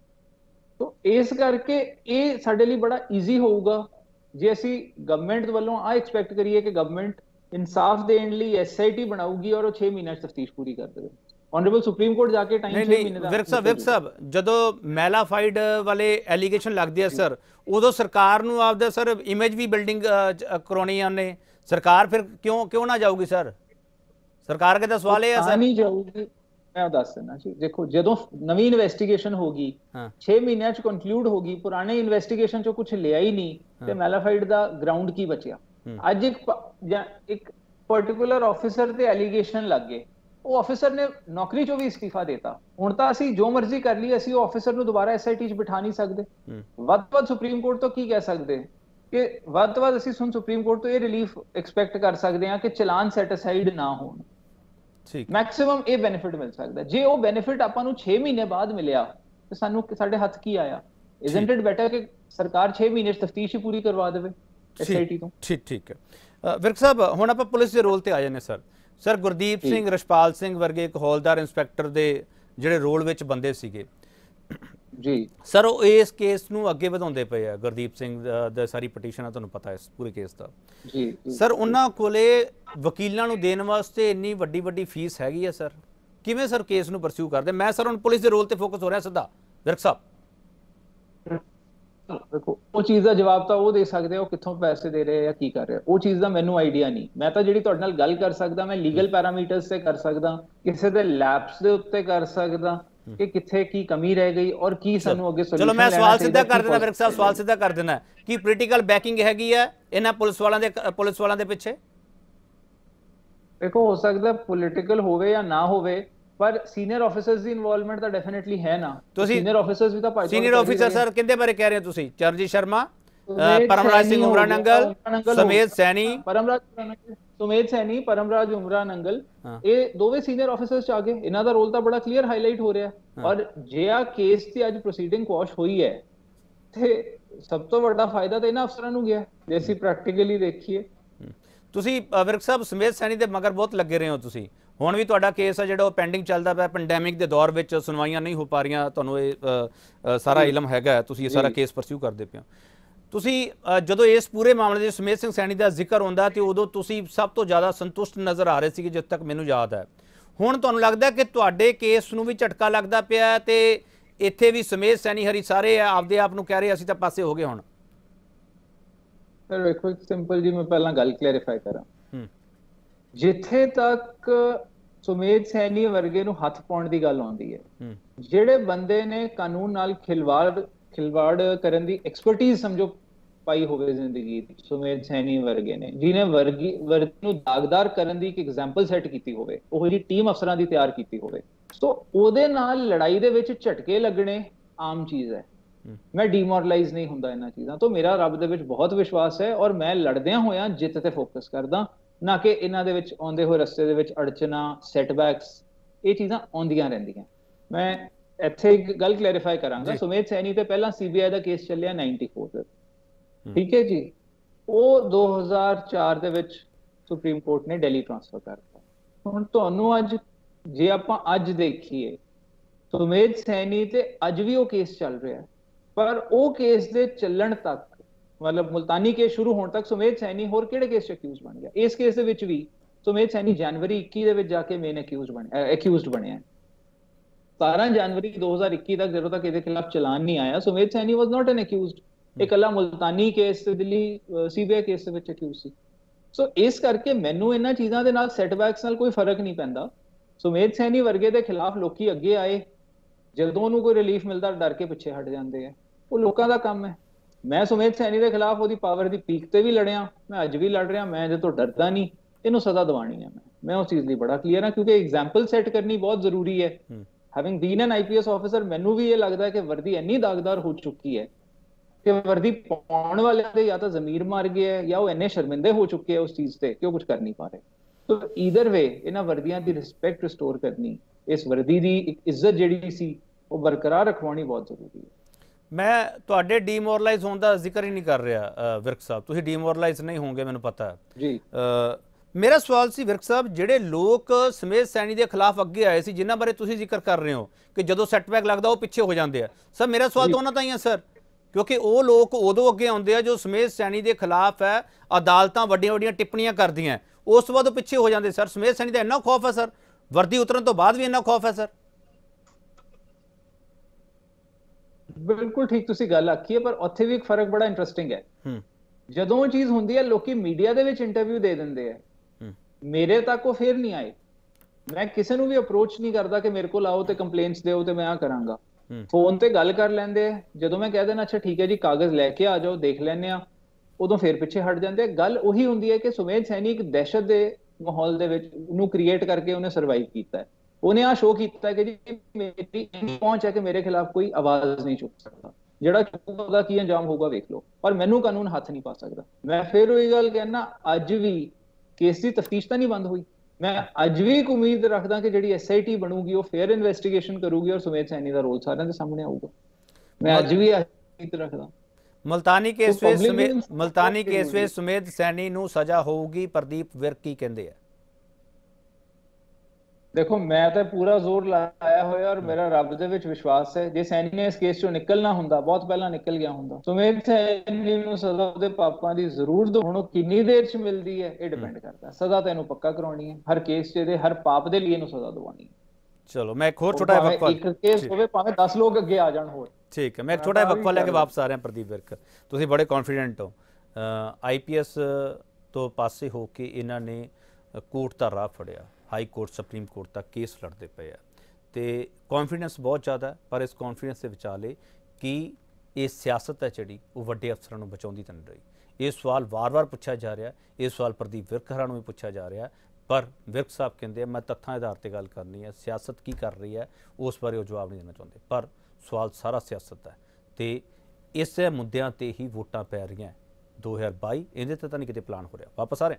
ਤਾਂ ਇਸ ਕਰਕੇ ਇਹ ਸਾਡੇ ਲਈ ਬੜਾ ਈਜ਼ੀ ਹੋਊਗਾ ਜੇ ਅਸੀਂ ਗਵਰਨਮੈਂਟ ਵੱਲੋਂ ਆ ਐਕਸਪੈਕਟ ਕਰੀਏ ਕਿ ਗਵਰਨਮੈਂਟ ਇਨਸਾਫ ਦੇਣ ਲਈ ਐਸਆਈਟੀ ਬਣਾਊਗੀ ਔਰ ਉਹ ਛੇ ਮਹੀਨਿਆਂ 'ਚ ਤਫਤੀਸ਼ ਪੂਰੀ ਕਰ ਦੇਵੇ। ਆਨਰੇਬਲ ਸੁਪਰੀਮ ਕੋਰਟ ਜਾ ਕੇ ਟਾਈਮ ਛੇ ਮਹੀਨੇ ਦਾ। ਵਿਰਕ ਸਾਹਿਬ ਵਿਰਕ ਸਾਹਿਬ ਜਦੋਂ ਮੈਲਾਫਾਈਡ ਵਾਲੇ ਐਲੀਗੇਸ਼ਨ ਲੱਗਦੇ ਆ ਸਰ, ਉਦੋਂ ਸਰਕਾਰ ਨੂੰ ਆਪਦਾ ਸਰ ਇਮੇਜ ਵੀ ਬਿਲਡਿੰਗ ਕਰਾਉਣੀ ਆ ਉਹਨੇ, ਸਰਕਾਰ ਫਿਰ ਕਿਉਂ ਕਿਉਂ ਨਾ ਜਾਊਗੀ ਸਰ? ਸਰਕਾਰ ਅੱਗੇ ਤਾਂ ਸਵਾਲ ਇਹ ਹੈ ਸਰ। ਨਹੀਂ ਜਾਊਗੀ, ਮੈਂ ਦੱਸ ਦਿੰਦਾ ਜੀ। ਦੇਖੋ ਜਦੋਂ ਨਵੀਂ ਇਨਵੈਸਟੀਗੇਸ਼ਨ ਹੋਗੀ, ਛੇ ਮਹੀਨਿਆਂ 'ਚ ਕੰਕਲੂਡ ਹੋਗੀ, ਪੁਰਾਣੇ ਇਨਵੈਸਟੀਗੇਸ਼ਨ 'ਚੋਂ ਕੁਝ ਲਿਆ ਹੀ ਨਹੀਂ ਤੇ ਮੈਲਾਫਾਈਡ ਦਾ ਗਰਾਊਂਡ ਕੀ ਬਚਿਆ? ਅੱਜ ਇੱਕ ਇੱਕ ਪਾਰਟਿਕੂਲਰ ਆਫੀਸਰ ਤੇ ਐਲੀਗੇਸ਼ਨ ਲੱਗ ਗਏ, ਉਹ ਆਫੀਸਰ ਨੇ ਨੌਕਰੀ ਚੋਂ ਵੀ ਅਸਤੀਫਾ ਦੇਤਾ। ਹੁਣ ਤਾਂ ਅਸੀਂ ਜੋ ਮਰਜ਼ੀ ਕਰ ਲਈ, ਅਸੀਂ ਉਹ ਆਫੀਸਰ ਨੂੰ ਦੁਬਾਰਾ ਐਸਆਈਟੀ 'ਚ ਬਿਠਾ ਨਹੀਂ ਸਕਦੇ। ਵੱਧ ਤੋਂ ਵੱਧ ਸੁਪਰੀਮ ਕੋਰਟ ਤੋਂ ਕੀ ਕਹਿ ਸਕਦੇ ਕਿ ਵੱਧ ਤੋਂ ਵੱਧ ਅਸੀਂ ਸੁਣ ਸੁਪਰੀਮ ਕੋਰਟ ਤੋਂ ਇਹ ਰਿਲੀਫ ਐਕਸਪੈਕਟ ਕਰ ਸਕਦੇ ਹਾਂ ਕਿ ਚਲਾਨ ਸੈਟੀਸਫਾਈਡ ਨਾ ਹੋਣ। ਠੀਕ, ਮੈਕਸਿਮਮ ਇਹ ਬੈਨੀਫਿਟ ਮਿਲ ਸਕਦਾ। ਜੇ ਉਹ ਬੈਨੀਫਿਟ ਆਪਾਂ ਨੂੰ ਛੇ ਮਹੀਨੇ ਬਾਅਦ ਮਿਲਿਆ ਤੇ ਸਾਨੂੰ ਸਾਡੇ ਹੱਥ ਕੀ ਆਇਆ? ਇਜ਼ਨਟ ਇਟ ਬੈਟਰ ਕਿ ਸਰਕਾਰ ਛੇ ਮਹੀਨੇ 'ਚ ਤਫਤੀਸ਼ ਹੀ ਪੂਰੀ ਕਰਵਾ ਦੇਵੇ ਐਸਆਈਟੀ ਤੋਂ। ਠੀਕ ਠੀਕ ਹੈ ਵਿਰਕ ਸਾਹਿਬ, ਹੁਣ ਆਪਾਂ ਪੁਲਿਸ ਦੇ ਰੋਲ ਤੇ ਆ ਜਾਂਦੇ ਸਰ। ਸਰ ਗੁਰਦੀਪ ਸਿੰਘ, ਰਸ਼ਪਾਲ ਸਿੰਘ ਵਰਗੇ ਇੱਕ ਹੌਲਦਾਰ ਇੰਸਪੈਕਟਰ ਦੇ ਜਿਹੜੇ ਰੋਲ ਵਿੱਚ ਬੰਦੇ ਸੀਗੇ ਜੀ ਸਰ, ਉਹ ਇਸ ਕੇਸ ਨੂੰ ਅੱਗੇ ਵਧਾਉਂਦੇ ਪਏ ਆ। ਗੁਰਦੀਪ ਸਿੰਘ ਦਾ ਸਾਰੀ ਪਟੀਸ਼ਨ ਆ, ਤੁਹਾਨੂੰ ਪਤਾ ਇਸ ਪੂਰੇ ਕੇਸ ਦਾ ਜੀ ਸਰ। ਉਹਨਾਂ ਕੋਲੇ ਵਕੀਲਾਂ ਨੂੰ ਦੇਣ ਵਾਸਤੇ ਇੰਨੀ ਵੱਡੀ ਵੱਡੀ ਫੀਸ ਹੈਗੀ ਆ ਸਰ, ਕਿਵੇਂ ਸਰ ਕੇਸ ਨੂੰ ਪਰਸਿਊ ਕਰਦੇ? ਮੈਂ ਸਰ ਹੁਣ ਪੁਲਿਸ ਦੇ ਰੋਲ ਤੇ ਫੋਕਸ ਹੋ ਰਿਹਾ ਸਿੱਧਾ। ਵਿਰਕ ਸਾਹਿਬ ਦੇਖੋ, ਉਹ ਚੀਜ਼ ਦਾ ਜਵਾਬ ਤਾਂ ਉਹ ਦੇ ਸਕਦੇ ਆ, ਉਹ ਕਿੱਥੋਂ ਪੈਸੇ ਦੇ ਰਹੇ ਆ, ਕੀ ਕਰ ਰਹੇ, ਉਹ ਚੀਜ਼ ਦਾ ਮੈਨੂੰ ਆਈਡੀਆ ਨਹੀਂ। ਮੈਂ ਤਾਂ ਜਿਹੜੀ ਤੁਹਾਡੇ ਨਾਲ ਗੱਲ ਕਰ ਸਕਦਾ, ਮੈਂ ਲੀਗਲ ਪੈਰਾਮੀਟਰਸ ਤੇ ਕਰ ਸਕਦਾ, ਕਿਸੇ ਦੇ ਲੈਬਸ ਦੇ ਉੱਤੇ ਕਰ ਸਕਦਾ ਕਿ ਕਿੱਥੇ ਕੀ ਕਮੀ ਰਹਿ ਗਈ ਔਰ ਕੀ ਸਾਨੂੰ ਅੱਗੇ ਸੋਲੂਸ਼ਨ। ਚਲੋ ਮੈਂ ਸਵਾਲ ਸਿੱਧਾ ਕਰ ਦਿੰਦਾ ਵਿਰਕ ਸਾਹਿਬ, ਸਵਾਲ ਸਿੱਧਾ ਕਰ ਦਿੰਦਾ, ਕੀ ਪੋਲੀਟੀਕਲ ਬੈਕਿੰਗ ਹੈਗੀ ਆ ਇਹਨਾਂ ਪੁਲਿਸ ਵਾਲਿਆਂ ਦੇ ਪੁਲਿਸ ਵਾਲਿਆਂ ਦੇ ਪਿੱਛੇ? ਦੇਖੋ, ਹੋ ਸਕਦਾ ਪੋਲੀਟੀਕਲ ਹੋਵੇ ਜਾਂ ਨਾ ਹੋਵੇ, ਪਰ ਸੀਨੀਅਰ ਆਫੀਸਰਸ ਦੀ ਇਨਵੋਲਵਮੈਂਟ ਤਾਂ ਡੈਫੀਨਿਟਲੀ ਹੈ ਨਾ। ਤੁਸੀਂ ਸੀਨੀਅਰ ਆਫੀਸਰਸ ਵੀ ਤਾਂ ਭਾਈ ਸੀਨੀਅਰ ਆਫੀਸਰ ਸਰ ਕਿੰਦੇ ਬਾਰੇ ਕਹਿ ਰਹੇ ਹੋ ਤੁਸੀਂ? ਚਰਨਜੀਤ ਸ਼ਰਮਾ, ਪਰਮਰਾਜ ਸਿੰਘ ਉਮਰਾ ਨੰਗਲ, ਸਮੇਤ ਸੈਣੀ, ਪਰਮਰਾਜ ਸੁਮੇਧ ਸੈਣੀ, ਪਰਮਰਾਜ ਉਮਰਾ ਨੰਗਲ, ਇਹ ਦੋਵੇਂ ਸੀਨੀਅਰ ਆਫੀਸਰਸ ਚ ਆ ਗਏ। ਇਹਨਾਂ ਦਾ ਰੋਲ ਤਾਂ ਬੜਾ ਕਲੀਅਰ ਹਾਈਲਾਈਟ ਹੋ ਰਿਹਾ। ਔਰ ਜੇ ਆ ਕੇਸ ਦੀ ਅੱਜ ਪ੍ਰੋਸੀਡਿੰਗ ਕੁਆਸ਼ ਹੋਈ ਹੈ ਤੇ ਸਭ ਤੋਂ ਵੱਡਾ ਫਾਇਦਾ ਤਾਂ ਇਹਨਾਂ ਅਫਸਰਾਂ ਨੂੰ ਗਿਆ, ਜੇ ਅਸੀਂ ਪ੍ਰੈਕਟੀਕਲੀ ਦੇਖੀਏ। ਤੁਸੀਂ ਵਿਰਕ ਸਾਹਿਬ ਸਮੇਤ ਸੈਣੀ ਦੇ ਮਗਰ ਬਹੁਤ ਲੱਗੇ ਰਹੇ ਹੋ ਤੁਸੀਂ, ਹੁਣ ਵੀ ਤੁਹਾਡਾ ਕੇਸ ਹੈ ਜਿਹੜਾ ਉਹ ਪੈਂਡਿੰਗ ਚੱਲਦਾ ਪਿਆ। ਪੈਂਡੈਮਿਕ ਦੇ ਦੌਰ ਵਿੱਚ ਸੁਣਵਾਈਆਂ ਨਹੀਂ ਹੋ ਪਾ ਰਹੀਆਂ, ਤੁਹਾਨੂੰ ਇਹ ਸਾਰਾ ਇਲਮ ਹੈਗਾ, ਤੁਸੀਂ ਇਹ ਸਾਰਾ ਕੇਸ ਪਰਸਿਊ ਕਰਦੇ ਪਏ ਹੋ। ਤੁਸੀਂ ਜਦੋਂ ਇਸ ਪੂਰੇ ਮਾਮਲੇ ਦੇ ਸਮੇਤ ਸਿੰਘ ਸੈਣੀ ਦਾ ਜ਼ਿਕਰ ਹੁੰਦਾ ਤੇ ਉਦੋਂ ਤੁਸੀਂ ਸਭ ਤੋਂ ਜ਼ਿਆਦਾ ਸੰਤੁਸ਼ਟ ਨਜ਼ਰ ਆ ਰਹੇ ਸੀਗੇ, ਜਿੱਥੇ ਤੱਕ ਮੈਨੂੰ ਯਾਦ ਹੈ। ਹੁਣ ਤੁਹਾਨੂੰ ਲੱਗਦਾ ਕਿ ਤੁਹਾਡੇ ਕੇਸ ਨੂੰ ਵੀ ਝਟਕਾ ਲੱਗਦਾ ਪਿਆ ਤੇ ਇੱਥੇ ਵੀ ਸਮੇਤ ਸੈਣੀ ਹਰੀ ਸਾਰੇ ਆਪਦੇ ਆਪ ਨੂੰ ਕਹਿ ਰਹੇ ਅਸੀਂ ਤਾਂ ਪਾਸੇ ਹੋ ਗਏ ਹੁਣ? ਸਰ ਵੇਖੋ, ਇੱਕ ਸਿੰਪਲ ਜੀ ਮੈਂ ਪਹਿਲਾਂ ਗੱਲ ਕਲੈਰੀਫਾਈ ਕਰਾਂ। ਜਿੱਥੇ ਤੱਕ ਸੁਮੇਧ ਸੈਣੀ ਵਰਗੇ ਨੂੰ ਹੱਥ ਪਾਉਣ ਦੀ ਗੱਲ ਆਉਂਦੀ ਹੈ, ਜਿਹੜੇ ਬੰਦੇ ਨੇ ਕਾਨੂੰਨ ਨਾਲ ਖਿਲਵਾੜ ਖਿਲਵਾੜ ਕਰਨ ਦੀ ਐਕਸਪਰਟੀਜ਼ ਸਮਝੋ ਪਾਈ ਹੋਵੇ ਜ਼ਿੰਦਗੀ ਦੀ, ਸੁਮੇਧ ਸੈਣੀ ਵਰਗੇ ਨੇ, ਜਿਹਨੇ ਵਰਗੀ ਵਰਗ ਨੂੰ ਦਾਗਦਾਰ ਕਰਨ ਦੀ ਇੱਕ ਐਗਜ਼ਾਮਪਲ ਸੈੱਟ ਕੀਤੀ ਹੋਵੇ, ਉਹ ਜੀ ਟੀਮ ਅਫਸਰਾਂ ਦੀ ਤਿਆਰ ਕੀਤੀ ਹੋਵੇ, ਸੋ ਉਹਦੇ ਨਾਲ ਲੜਾਈ ਦੇ ਵਿੱਚ ਝਟਕੇ ਲੱਗਣੇ ਆਮ ਚੀਜ਼ ਹੈ। ਮੈਂ ਡੀਮੋਰਲਾਈਜ਼ ਨਹੀਂ ਹੁੰਦਾ ਇਹਨਾਂ ਚੀਜ਼ਾਂ ਤੋਂ। ਮੇਰਾ ਰੱਬ ਦੇ ਵਿੱਚ ਬਹੁਤ ਵਿਸ਼ਵਾਸ ਹੈ ਔਰ ਮੈਂ ਲੜਦਿਆਂ ਹੋਇਆਂ ਜਿੱਤ ਤੇ ਫੋਕਸ ਕਰਦਾ, ਨਾ ਕਿ ਇਹਨਾਂ ਦੇ ਵਿੱਚ ਆਉਂਦੇ ਹੋਏ ਰਸਤੇ ਦੇ ਵਿੱਚ ਅੜਚਨਾ, ਸੈਟਬੈਕਸ, ਇਹ ਚੀਜ਼ਾਂ ਆਉਂਦੀਆਂ ਰਹਿੰਦੀਆਂ। ਮੈਂ ਇੱਥੇ ਇੱਕ ਗੱਲ ਕਲੈਰੀਫਾਈ ਕਰਾਂਗਾ, ਸੁਮੇਧ ਸੈਣੀ ਤੇ ਪਹਿਲਾਂ ਸੀਬੀਆਈ ਦਾ ਕੇਸ ਚੱਲਿਆ ਨਾਈਨਟੀ ਫੋਰ ਦੇ, ठीक है जी। वो दो हज़ार चार ਦੇ ਵਿੱਚ ਸੁਪਰੀਮ ਕੋਰਟ ਨੇ ਦਿੱਲੀ ਟ੍ਰਾਂਸਫਰ ਕਰਤਾ। ਹੁਣ ਤੁਹਾਨੂੰ ਅੱਜ ਜੇ ਆਪਾਂ ਅੱਜ ਦੇਖੀਏ ਸੁਮੇਧ ਸੈਣੀ ਤੇ ਅੱਜ ਵੀ ਉਹ ਕੇਸ ਚੱਲ ਰਿਹਾ ਹੈ, ਪਰ ਉਹ ਕੇਸ ਦੇ ਚੱਲਣ ਤੱਕ ਮਤਲਬ ਮੁਲਤਾਨੀ ਕੇਸ ਸ਼ੁਰੂ ਹੋਣ ਤੱਕ ਸੁਮੇਧ ਸੈਣੀ ਹੋਰ ਕਿਹੜੇ ਕੇਸ ਚ ਅਕਿਊਜ਼ ਬਣ ਗਿਆ? ਇਸ ਕੇਸ ਦੇ ਵਿੱਚ ਵੀ ਸੁਮੇਧ ਸੈਣੀ ਜਨਵਰੀ ਇੱਕੀ ਦੇ ਵਿੱਚ ਜਾ ਕੇ ਮੇਨ ਅਕਿਊਜ਼ ਬਣਿਆ ਅਕਿਊਜ਼ਡ ਬਣਿਆ। ਸਤਾਰਾਂ ਜਨਵਰੀ ਦੋ ਹਜ਼ਾਰ ਇੱਕੀ ਤੱਕ ਜਦੋਂ ਤੱਕ ਇਹਦੇ ਖਿਲਾਫ ਚਲਾਨ ਨਹੀਂ ਆਇਆ Sumedh Saini was not an accused. ਇਹ ਕੱਲਾ ਮੁਲਤਾਨੀ ਕੇਸ ਤੇ ਦਿੱਲੀ ਸੀਬੀਆਈ ਕੇਸ ਦੇ ਵਿੱਚ ਅਕਿਊਜ਼ ਸੀ। ਸੋ ਇਸ ਕਰਕੇ ਮੈਨੂੰ ਇਹਨਾਂ ਚੀਜ਼ਾਂ ਦੇ ਨਾਲ ਸੈਟਬੈਕਸ ਨਾਲ ਕੋਈ ਫਰਕ ਨਹੀਂ ਪੈਂਦਾ। ਸੁਮੇਧ ਸੈਣੀ ਵਰਗੇ ਦੇ ਖਿਲਾਫ ਲੋਕੀ ਅੱਗੇ ਆਏ, ਜਦੋਂ ਉਹਨੂੰ ਕੋਈ ਰਿਲੀਫ ਮਿਲਦਾ ਡਰ ਕੇ ਪਿੱਛੇ ਹਟ ਜਾਂਦੇ ਆ। ਉਹ ਲੋਕਾਂ ਦਾ ਕੰਮ ਹੈ। ਮੈਂ ਸੁਮੇਧ ਸੈਣੀ ਦੇ ਖਿਲਾਫ ਉਹਦੀ ਪਾਵਰ ਦੀ ਪੀਕ ਤੇ ਵੀ ਲੜਿਆ, ਮੈਂ ਅੱਜ ਵੀ ਲੜ ਰਿਹਾ। ਮੈਂ ਇਹਦੇ ਤੋਂ ਡਰਦਾ ਨਹੀਂ, ਇਹਨੂੰ ਸਜ਼ਾ ਦਿਵਾਣੀ ਹੈ। ਮੈਂ ਮੈਂ ਉਸ ਚੀਜ਼ ਲਈ ਬੜਾ ਕਲੀਅਰ ਹਾਂ, ਕਿਉਂਕਿ ਐਗਜ਼ਾਮਪਲ ਸੈੱਟ ਕਰਨੀ ਬਹੁਤ ਜ਼ਰੂਰੀ ਹੈ। Having been an IPS officer ਮੈਨੂੰ ਵੀ ਇਹ ਲੱਗਦਾ ਹੈ ਕਿ ਵਰਦੀ ਇੰਨੀ ਦਾਗਦਾਰ ਹੋ ਚੁੱਕੀ ਹੈ ਕਿ ਵਰਦੀ ਪਾਉਣ ਵਾਲਿਆਂ ਦੇ ਜਾਂ ਤਾਂ ਜ਼ਮੀਰ ਮਾਰ ਗਿਆ ਜਾਂ ਉਹ ਇੰਨੇ ਸ਼ਰਮਿੰਦੇ ਹੋ ਚੁੱਕੇ ਆ ਉਸ ਚੀਜ਼ ਤੇ ਕਿ ਉਹ ਕੁਝ ਕਰ ਨਹੀਂ ਪਾ ਰਹੇ। ਸੋ ਈਦਰ ਵੇ ਇਹਨਾਂ ਵਰਦੀਆਂ ਦੀ ਰਿਸਪੈਕਟ ਰਿਸਟੋਰ ਕਰਨੀ, ਇਸ ਵਰਦੀ ਦੀ ਇੱਕ ਇੱਜ਼ਤ ਜਿਹੜੀ ਸੀ ਉਹ ਬਰਕਰਾਰ ਰਖਵਾਉਣੀ ਬਹੁਤ ਜ਼ਰੂਰੀ ਹੈ। ਮੈਂ ਤੁਹਾਡੇ ਡੀਮੋਰਲਾਈਜ਼ ਹੋਣ ਦਾ ਜ਼ਿਕਰ ਹੀ ਨਹੀਂ ਕਰ ਰਿਹਾ ਵਿਰਕ ਸਾਹਿਬ, ਤੁਸੀਂ ਡੀਮੋਰਲਾਈਜ਼ ਨਹੀਂ ਹੋਵੋਗੇ ਮੈਨੂੰ ਪਤਾ ਹੈ ਜੀ। ਮੇਰਾ ਸਵਾਲ ਸੀ ਵਿਰਕ ਸਾਹਿਬ, ਜਿਹੜੇ ਲੋਕ ਸੁਮੇਧ ਸੈਣੀ ਦੇ ਖਿਲਾਫ ਅੱਗੇ ਆਏ ਸੀ ਜਿਨ੍ਹਾਂ ਬਾਰੇ ਤੁਸੀਂ ਜ਼ਿਕਰ ਕਰ ਰਹੇ ਹੋ ਕਿ ਜਦੋਂ ਸੈਟਬੈਕ ਲੱਗਦਾ ਉਹ ਪਿੱਛੇ ਹੋ ਜਾਂਦੇ ਆ, ਸਰ ਮੇਰਾ ਸਵਾਲ ਤਾਂ ਉਹਨਾਂ ਤਾਂ ਹੀ ਹੈ ਸਰ, ਕਿਉਂਕਿ ਉਹ ਲੋਕ ਉਦੋਂ ਅੱਗੇ ਆਉਂਦੇ ਆ ਜੋ ਸੁਮੇਧ ਸੈਣੀ ਦੇ ਖਿਲਾਫ ਹੈ, ਅਦਾਲਤਾਂ ਵੱਡੀਆਂ ਵੱਡੀਆਂ ਟਿੱਪਣੀਆਂ ਕਰਦੀਆਂ, ਉਸ ਤੋਂ ਬਾਅਦ ਉਹ ਪਿੱਛੇ ਹੋ ਜਾਂਦੇ। ਸਰ ਸੁਮੇਧ ਸੈਣੀ ਦਾ ਇੰਨਾ ਖੌਫ ਹੈ ਸਰ, ਵਰਦੀ ਉਤਰਨ ਤੋਂ ਬਾਅਦ ਵੀ ਇੰਨਾ ਖੌਫ ਹੈ ਸਰ? ਬਿਲਕੁਲ ਠੀਕ ਤੁਸੀਂ ਗੱਲ ਆਖੀ ਹੈ, ਪਰ ਉੱਥੇ ਵੀ ਇੱਕ ਫਰਕ ਬੜਾ ਇੰਟਰਸਟਿੰਗ ਹੈ। ਜਦੋਂ ਉਹ ਚੀਜ਼ ਹੁੰਦੀ ਹੈ ਲੋਕੀ ਮੀਡੀਆ ਦੇ ਵਿੱਚ ਇੰਟਰਵਿਊ ਦੇ ਦਿੰਦੇ ਆ, ਮੇਰੇ ਤੱਕ ਉਹ ਫੇਰ ਨਹੀਂ ਆਏ। ਮੈਂ ਕਿਸੇ ਨੂੰ ਵੀ ਅਪਰੋਚ ਨਹੀਂ ਕਰਦਾ ਕਿ ਮੇਰੇ ਕੋਲ ਆਓ ਤੇ ਕੰਪਲੇਂਟਸ ਦਿਓ ਤੇ ਮੈਂ ਆ ਕਰਾਂਗਾ। ਫੋਨ ਤੇ ਗੱਲ ਕਰ ਲੈਂਦੇ ਆ, ਜਦੋਂ ਮੈਂ ਕਹਿ ਦੇਣਾ ਅੱਛਾ ਠੀਕ ਹੈ ਜੀ ਕਾਗਜ਼ ਲੈ ਕੇ ਆ ਜਾਓ ਦੇਖ ਲੈਂਦੇ ਆ, ਉਦੋਂ ਫੇਰ ਪਿੱਛੇ ਹਟ ਜਾਂਦੇ ਆ। ਗੱਲ ਉਹੀ ਹੁੰਦੀ ਹੈ ਕਿ ਸੁਮੇਧ ਸੈਣੀ ਇੱਕ ਦਹਿਸ਼ਤ ਦੇ ਮਾਹੌਲ ਦੇ ਵਿੱਚ ਉਹਨੂੰ ਕ੍ਰੀਏਟ ਕਰਕੇ ਉਹਨੇ ਸਰਵਾਈਵ ਕੀਤਾ ਹੈ। ਉਹਨੇ ਆ ਸ਼ੋਅ ਕੀਤਾ ਕਿ ਜੀ ਮੇਰੀ ਇੰਨੀ ਪਹੁੰਚ ਹੈ ਕਿ ਮੇਰੇ ਖਿਲਾਫ ਕੋਈ ਆਵਾਜ਼ ਨਹੀਂ ਚੁੱਕ ਸਕਦਾ, ਜਿਹੜਾ ਚੁੱਕੂਗਾ ਉਹਦਾ ਕੀ ਅੰਜਾਮ ਹੋਊਗਾ ਵੇਖ ਲਓ, ਪਰ ਮੈਨੂੰ ਕਾਨੂੰਨ ਹੱਥ ਨਹੀਂ ਪਾ ਸਕਦਾ। ਮੈਂ ਫਿਰ ਉਹੀ ਗੱਲ ਕਹਿਣਾ, ਅੱਜ ਵੀ ਕੇਸ ਦੀ ਤਫਤੀਸ਼ ਤਾਂ ਨਹੀਂ ਬੰਦ ਹੋਈ। ਮੈਂ ਅੱਜ ਵੀ ਇੱਕ ਉਮੀਦ ਰੱਖਦਾ ਕਿ ਜਿਹੜੀ ਐਸਆਈਟੀ ਬਣੂਗੀ ਉਹ ਫੇਅਰ ਇਨਵੈਸਟੀਗੇਸ਼ਨ ਕਰੂਗੀ ਔਰ ਸੁਮੇਧ ਸੈਣੀ ਦਾ ਰੋਲ ਸਾਰਿਆਂ ਦੇ ਸਾਹਮਣੇ ਆਊਗਾ। ਮੈਂ ਅੱਜ ਵੀ ਉਮੀਦ ਰੱਖਦਾ। ਮਲਤਾਨੀ ਕੇਸ ਵਿੱਚ ਮਲਤਾਨੀ ਕੇਸ ਵਿੱਚ ਸੁਮੇਧ ਸੈਣੀ ਨੂੰ ਸਜ਼ਾ ਹੋਊਗੀ, ਪ੍ਰਦੀਪ ਵਿਰਕ ਕੀ ਕਹਿੰਦੇ ਆ? ਦੇਖੋ ਮੈਂ ਤਾਂ ਪੂਰਾ ਜ਼ੋਰ ਲਾਇਆ ਹੋਇਆ ਔਰ ਮੇਰਾ ਰੱਬ ਦੇ ਵਿੱਚ ਵਿਸ਼ਵਾਸ ਹੈ, ਜੇ ਸੈਣੀ ਨੇ ਇਸ ਕੇਸ ਚੋਂ ਨਿਕਲਣਾ ਹੁੰਦਾ ਬਹੁਤ ਪਹਿਲਾਂ ਨਿਕਲ ਗਿਆ ਹੁੰਦਾ। ਸੁਮੇਧ ਸੈਣੀ ਨੂੰ ਸਜ਼ਾ ਉਹਦੇ ਪਾਪਾਂ ਦੀ ਜ਼ਰੂਰ ਦੋ, ਹੁਣ ਉਹ ਕਿੰਨੀ ਦੇਰ ਚ ਮਿਲਦੀ ਹੈ ਇਹ ਡਿਪੈਂਡ ਕਰਦਾ। ਸਜ਼ਾ ਤਾਂ ਇਹਨੂੰ ਪੱਕਾ ਕਰਾਉਣੀ ਹੈ, ਹਰ ਕੇਸ ਚ ਇਹਦੇ ਹਰ ਪਾਪ ਦੇ ਲਈ ਇਹਨੂੰ ਸਜ਼ਾ ਦਿਵਾਉਣੀ ਹੈ। ਚਲੋ ਮੈਂ ਇੱਕ ਹੋਰ ਛੋਟਾ ਜਿਹਾ ਵਕਫਾ, ਇੱਕ ਕੇਸ ਹੋਵੇ ਭਾਵੇਂ ਦਸ ਲੋਕ ਅੱਗੇ ਆ ਜਾਣ ਹੋਰ। ਠੀਕ ਹੈ, ਮੈਂ ਇੱਕ ਛੋਟਾ ਜਿਹਾ ਵਕਫਾ ਲੈ ਕੇ ਵਾਪਸ ਆ ਰਿਹਾ। ਪ੍ਰਦੀਪ ਵਿਰਕ ਤੁਸੀਂ ਬੜੇ ਕੌਨਫੀਡੈਂਟ ਹੋ, ਆਈਪੀਐਸ ਤੋਂ ਪਾਸੇ ਹੋ ਕੇ ਇਹਨਾਂ ਨੇ ਕੋਰਟ ਦਾ ਰਾਹ ਫੜਿਆ, ਹਾਈ ਕੋਰਟ ਸੁਪਰੀਮ ਕੋਰਟ ਤੱਕ ਕੇਸ ਲੜਦੇ ਪਏ ਆ ਤੇ ਕੌਨਫੀਡੈਂਸ ਬਹੁਤ ਜ਼ਿਆਦਾ, ਪਰ ਇਸ ਕੌਨਫੀਡੈਂਸ ਦੇ ਵਿਚਾਲੇ ਕਿ ਇਹ ਸਿਆਸਤ ਹੈ ਜਿਹੜੀ ਉਹ ਵੱਡੇ ਅਫਸਰਾਂ ਨੂੰ ਬਚਾਉਂਦੀ ਤਾਂ ਨਹੀਂ ਰਹੀ। ਇਹ ਸਵਾਲ ਵਾਰ-ਵਾਰ ਪੁੱਛਿਆ ਜਾ ਰਿਹਾ, ਇਹ ਸਵਾਲ ਪ੍ਰਦੀਪ ਵਿਰਕ ਹਰਾਂ ਨੂੰ ਵੀ ਪੁੱਛਿਆ ਜਾ ਰਿਹਾ, ਪਰ ਵਿਰਕ ਸਾਹਿਬ ਕਹਿੰਦੇ ਆ ਮੈਂ ਤੱਥਾਂ ਦੇ ਆਧਾਰ ਤੇ ਗੱਲ ਕਰਨੀ ਹੈ, ਸਿਆਸਤ ਕੀ ਕਰ ਰਹੀ ਹੈ ਉਸ ਬਾਰੇ ਉਹ ਜਵਾਬ ਨਹੀਂ ਦੇਣਾ ਚਾਹੁੰਦੇ। ਪਰ ਸਵਾਲ ਸਾਰਾ ਸਿਆਸਤ ਹੈ ਤੇ ਇਸ ਮੁੱਦਿਆਂ ਤੇ ਹੀ ਵੋਟਾਂ ਪੈ ਰਹੀਆਂ ਦੋ ਹਜ਼ਾਰ ਬਾਈ, ਇਹਦੇ ਤੇ ਤਾਂ ਨਹੀਂ ਕਿਤੇ ਪਲਾਨ ਹੋ ਰਿਹਾ। ਵਾਪਸ ਆ ਰਹੇ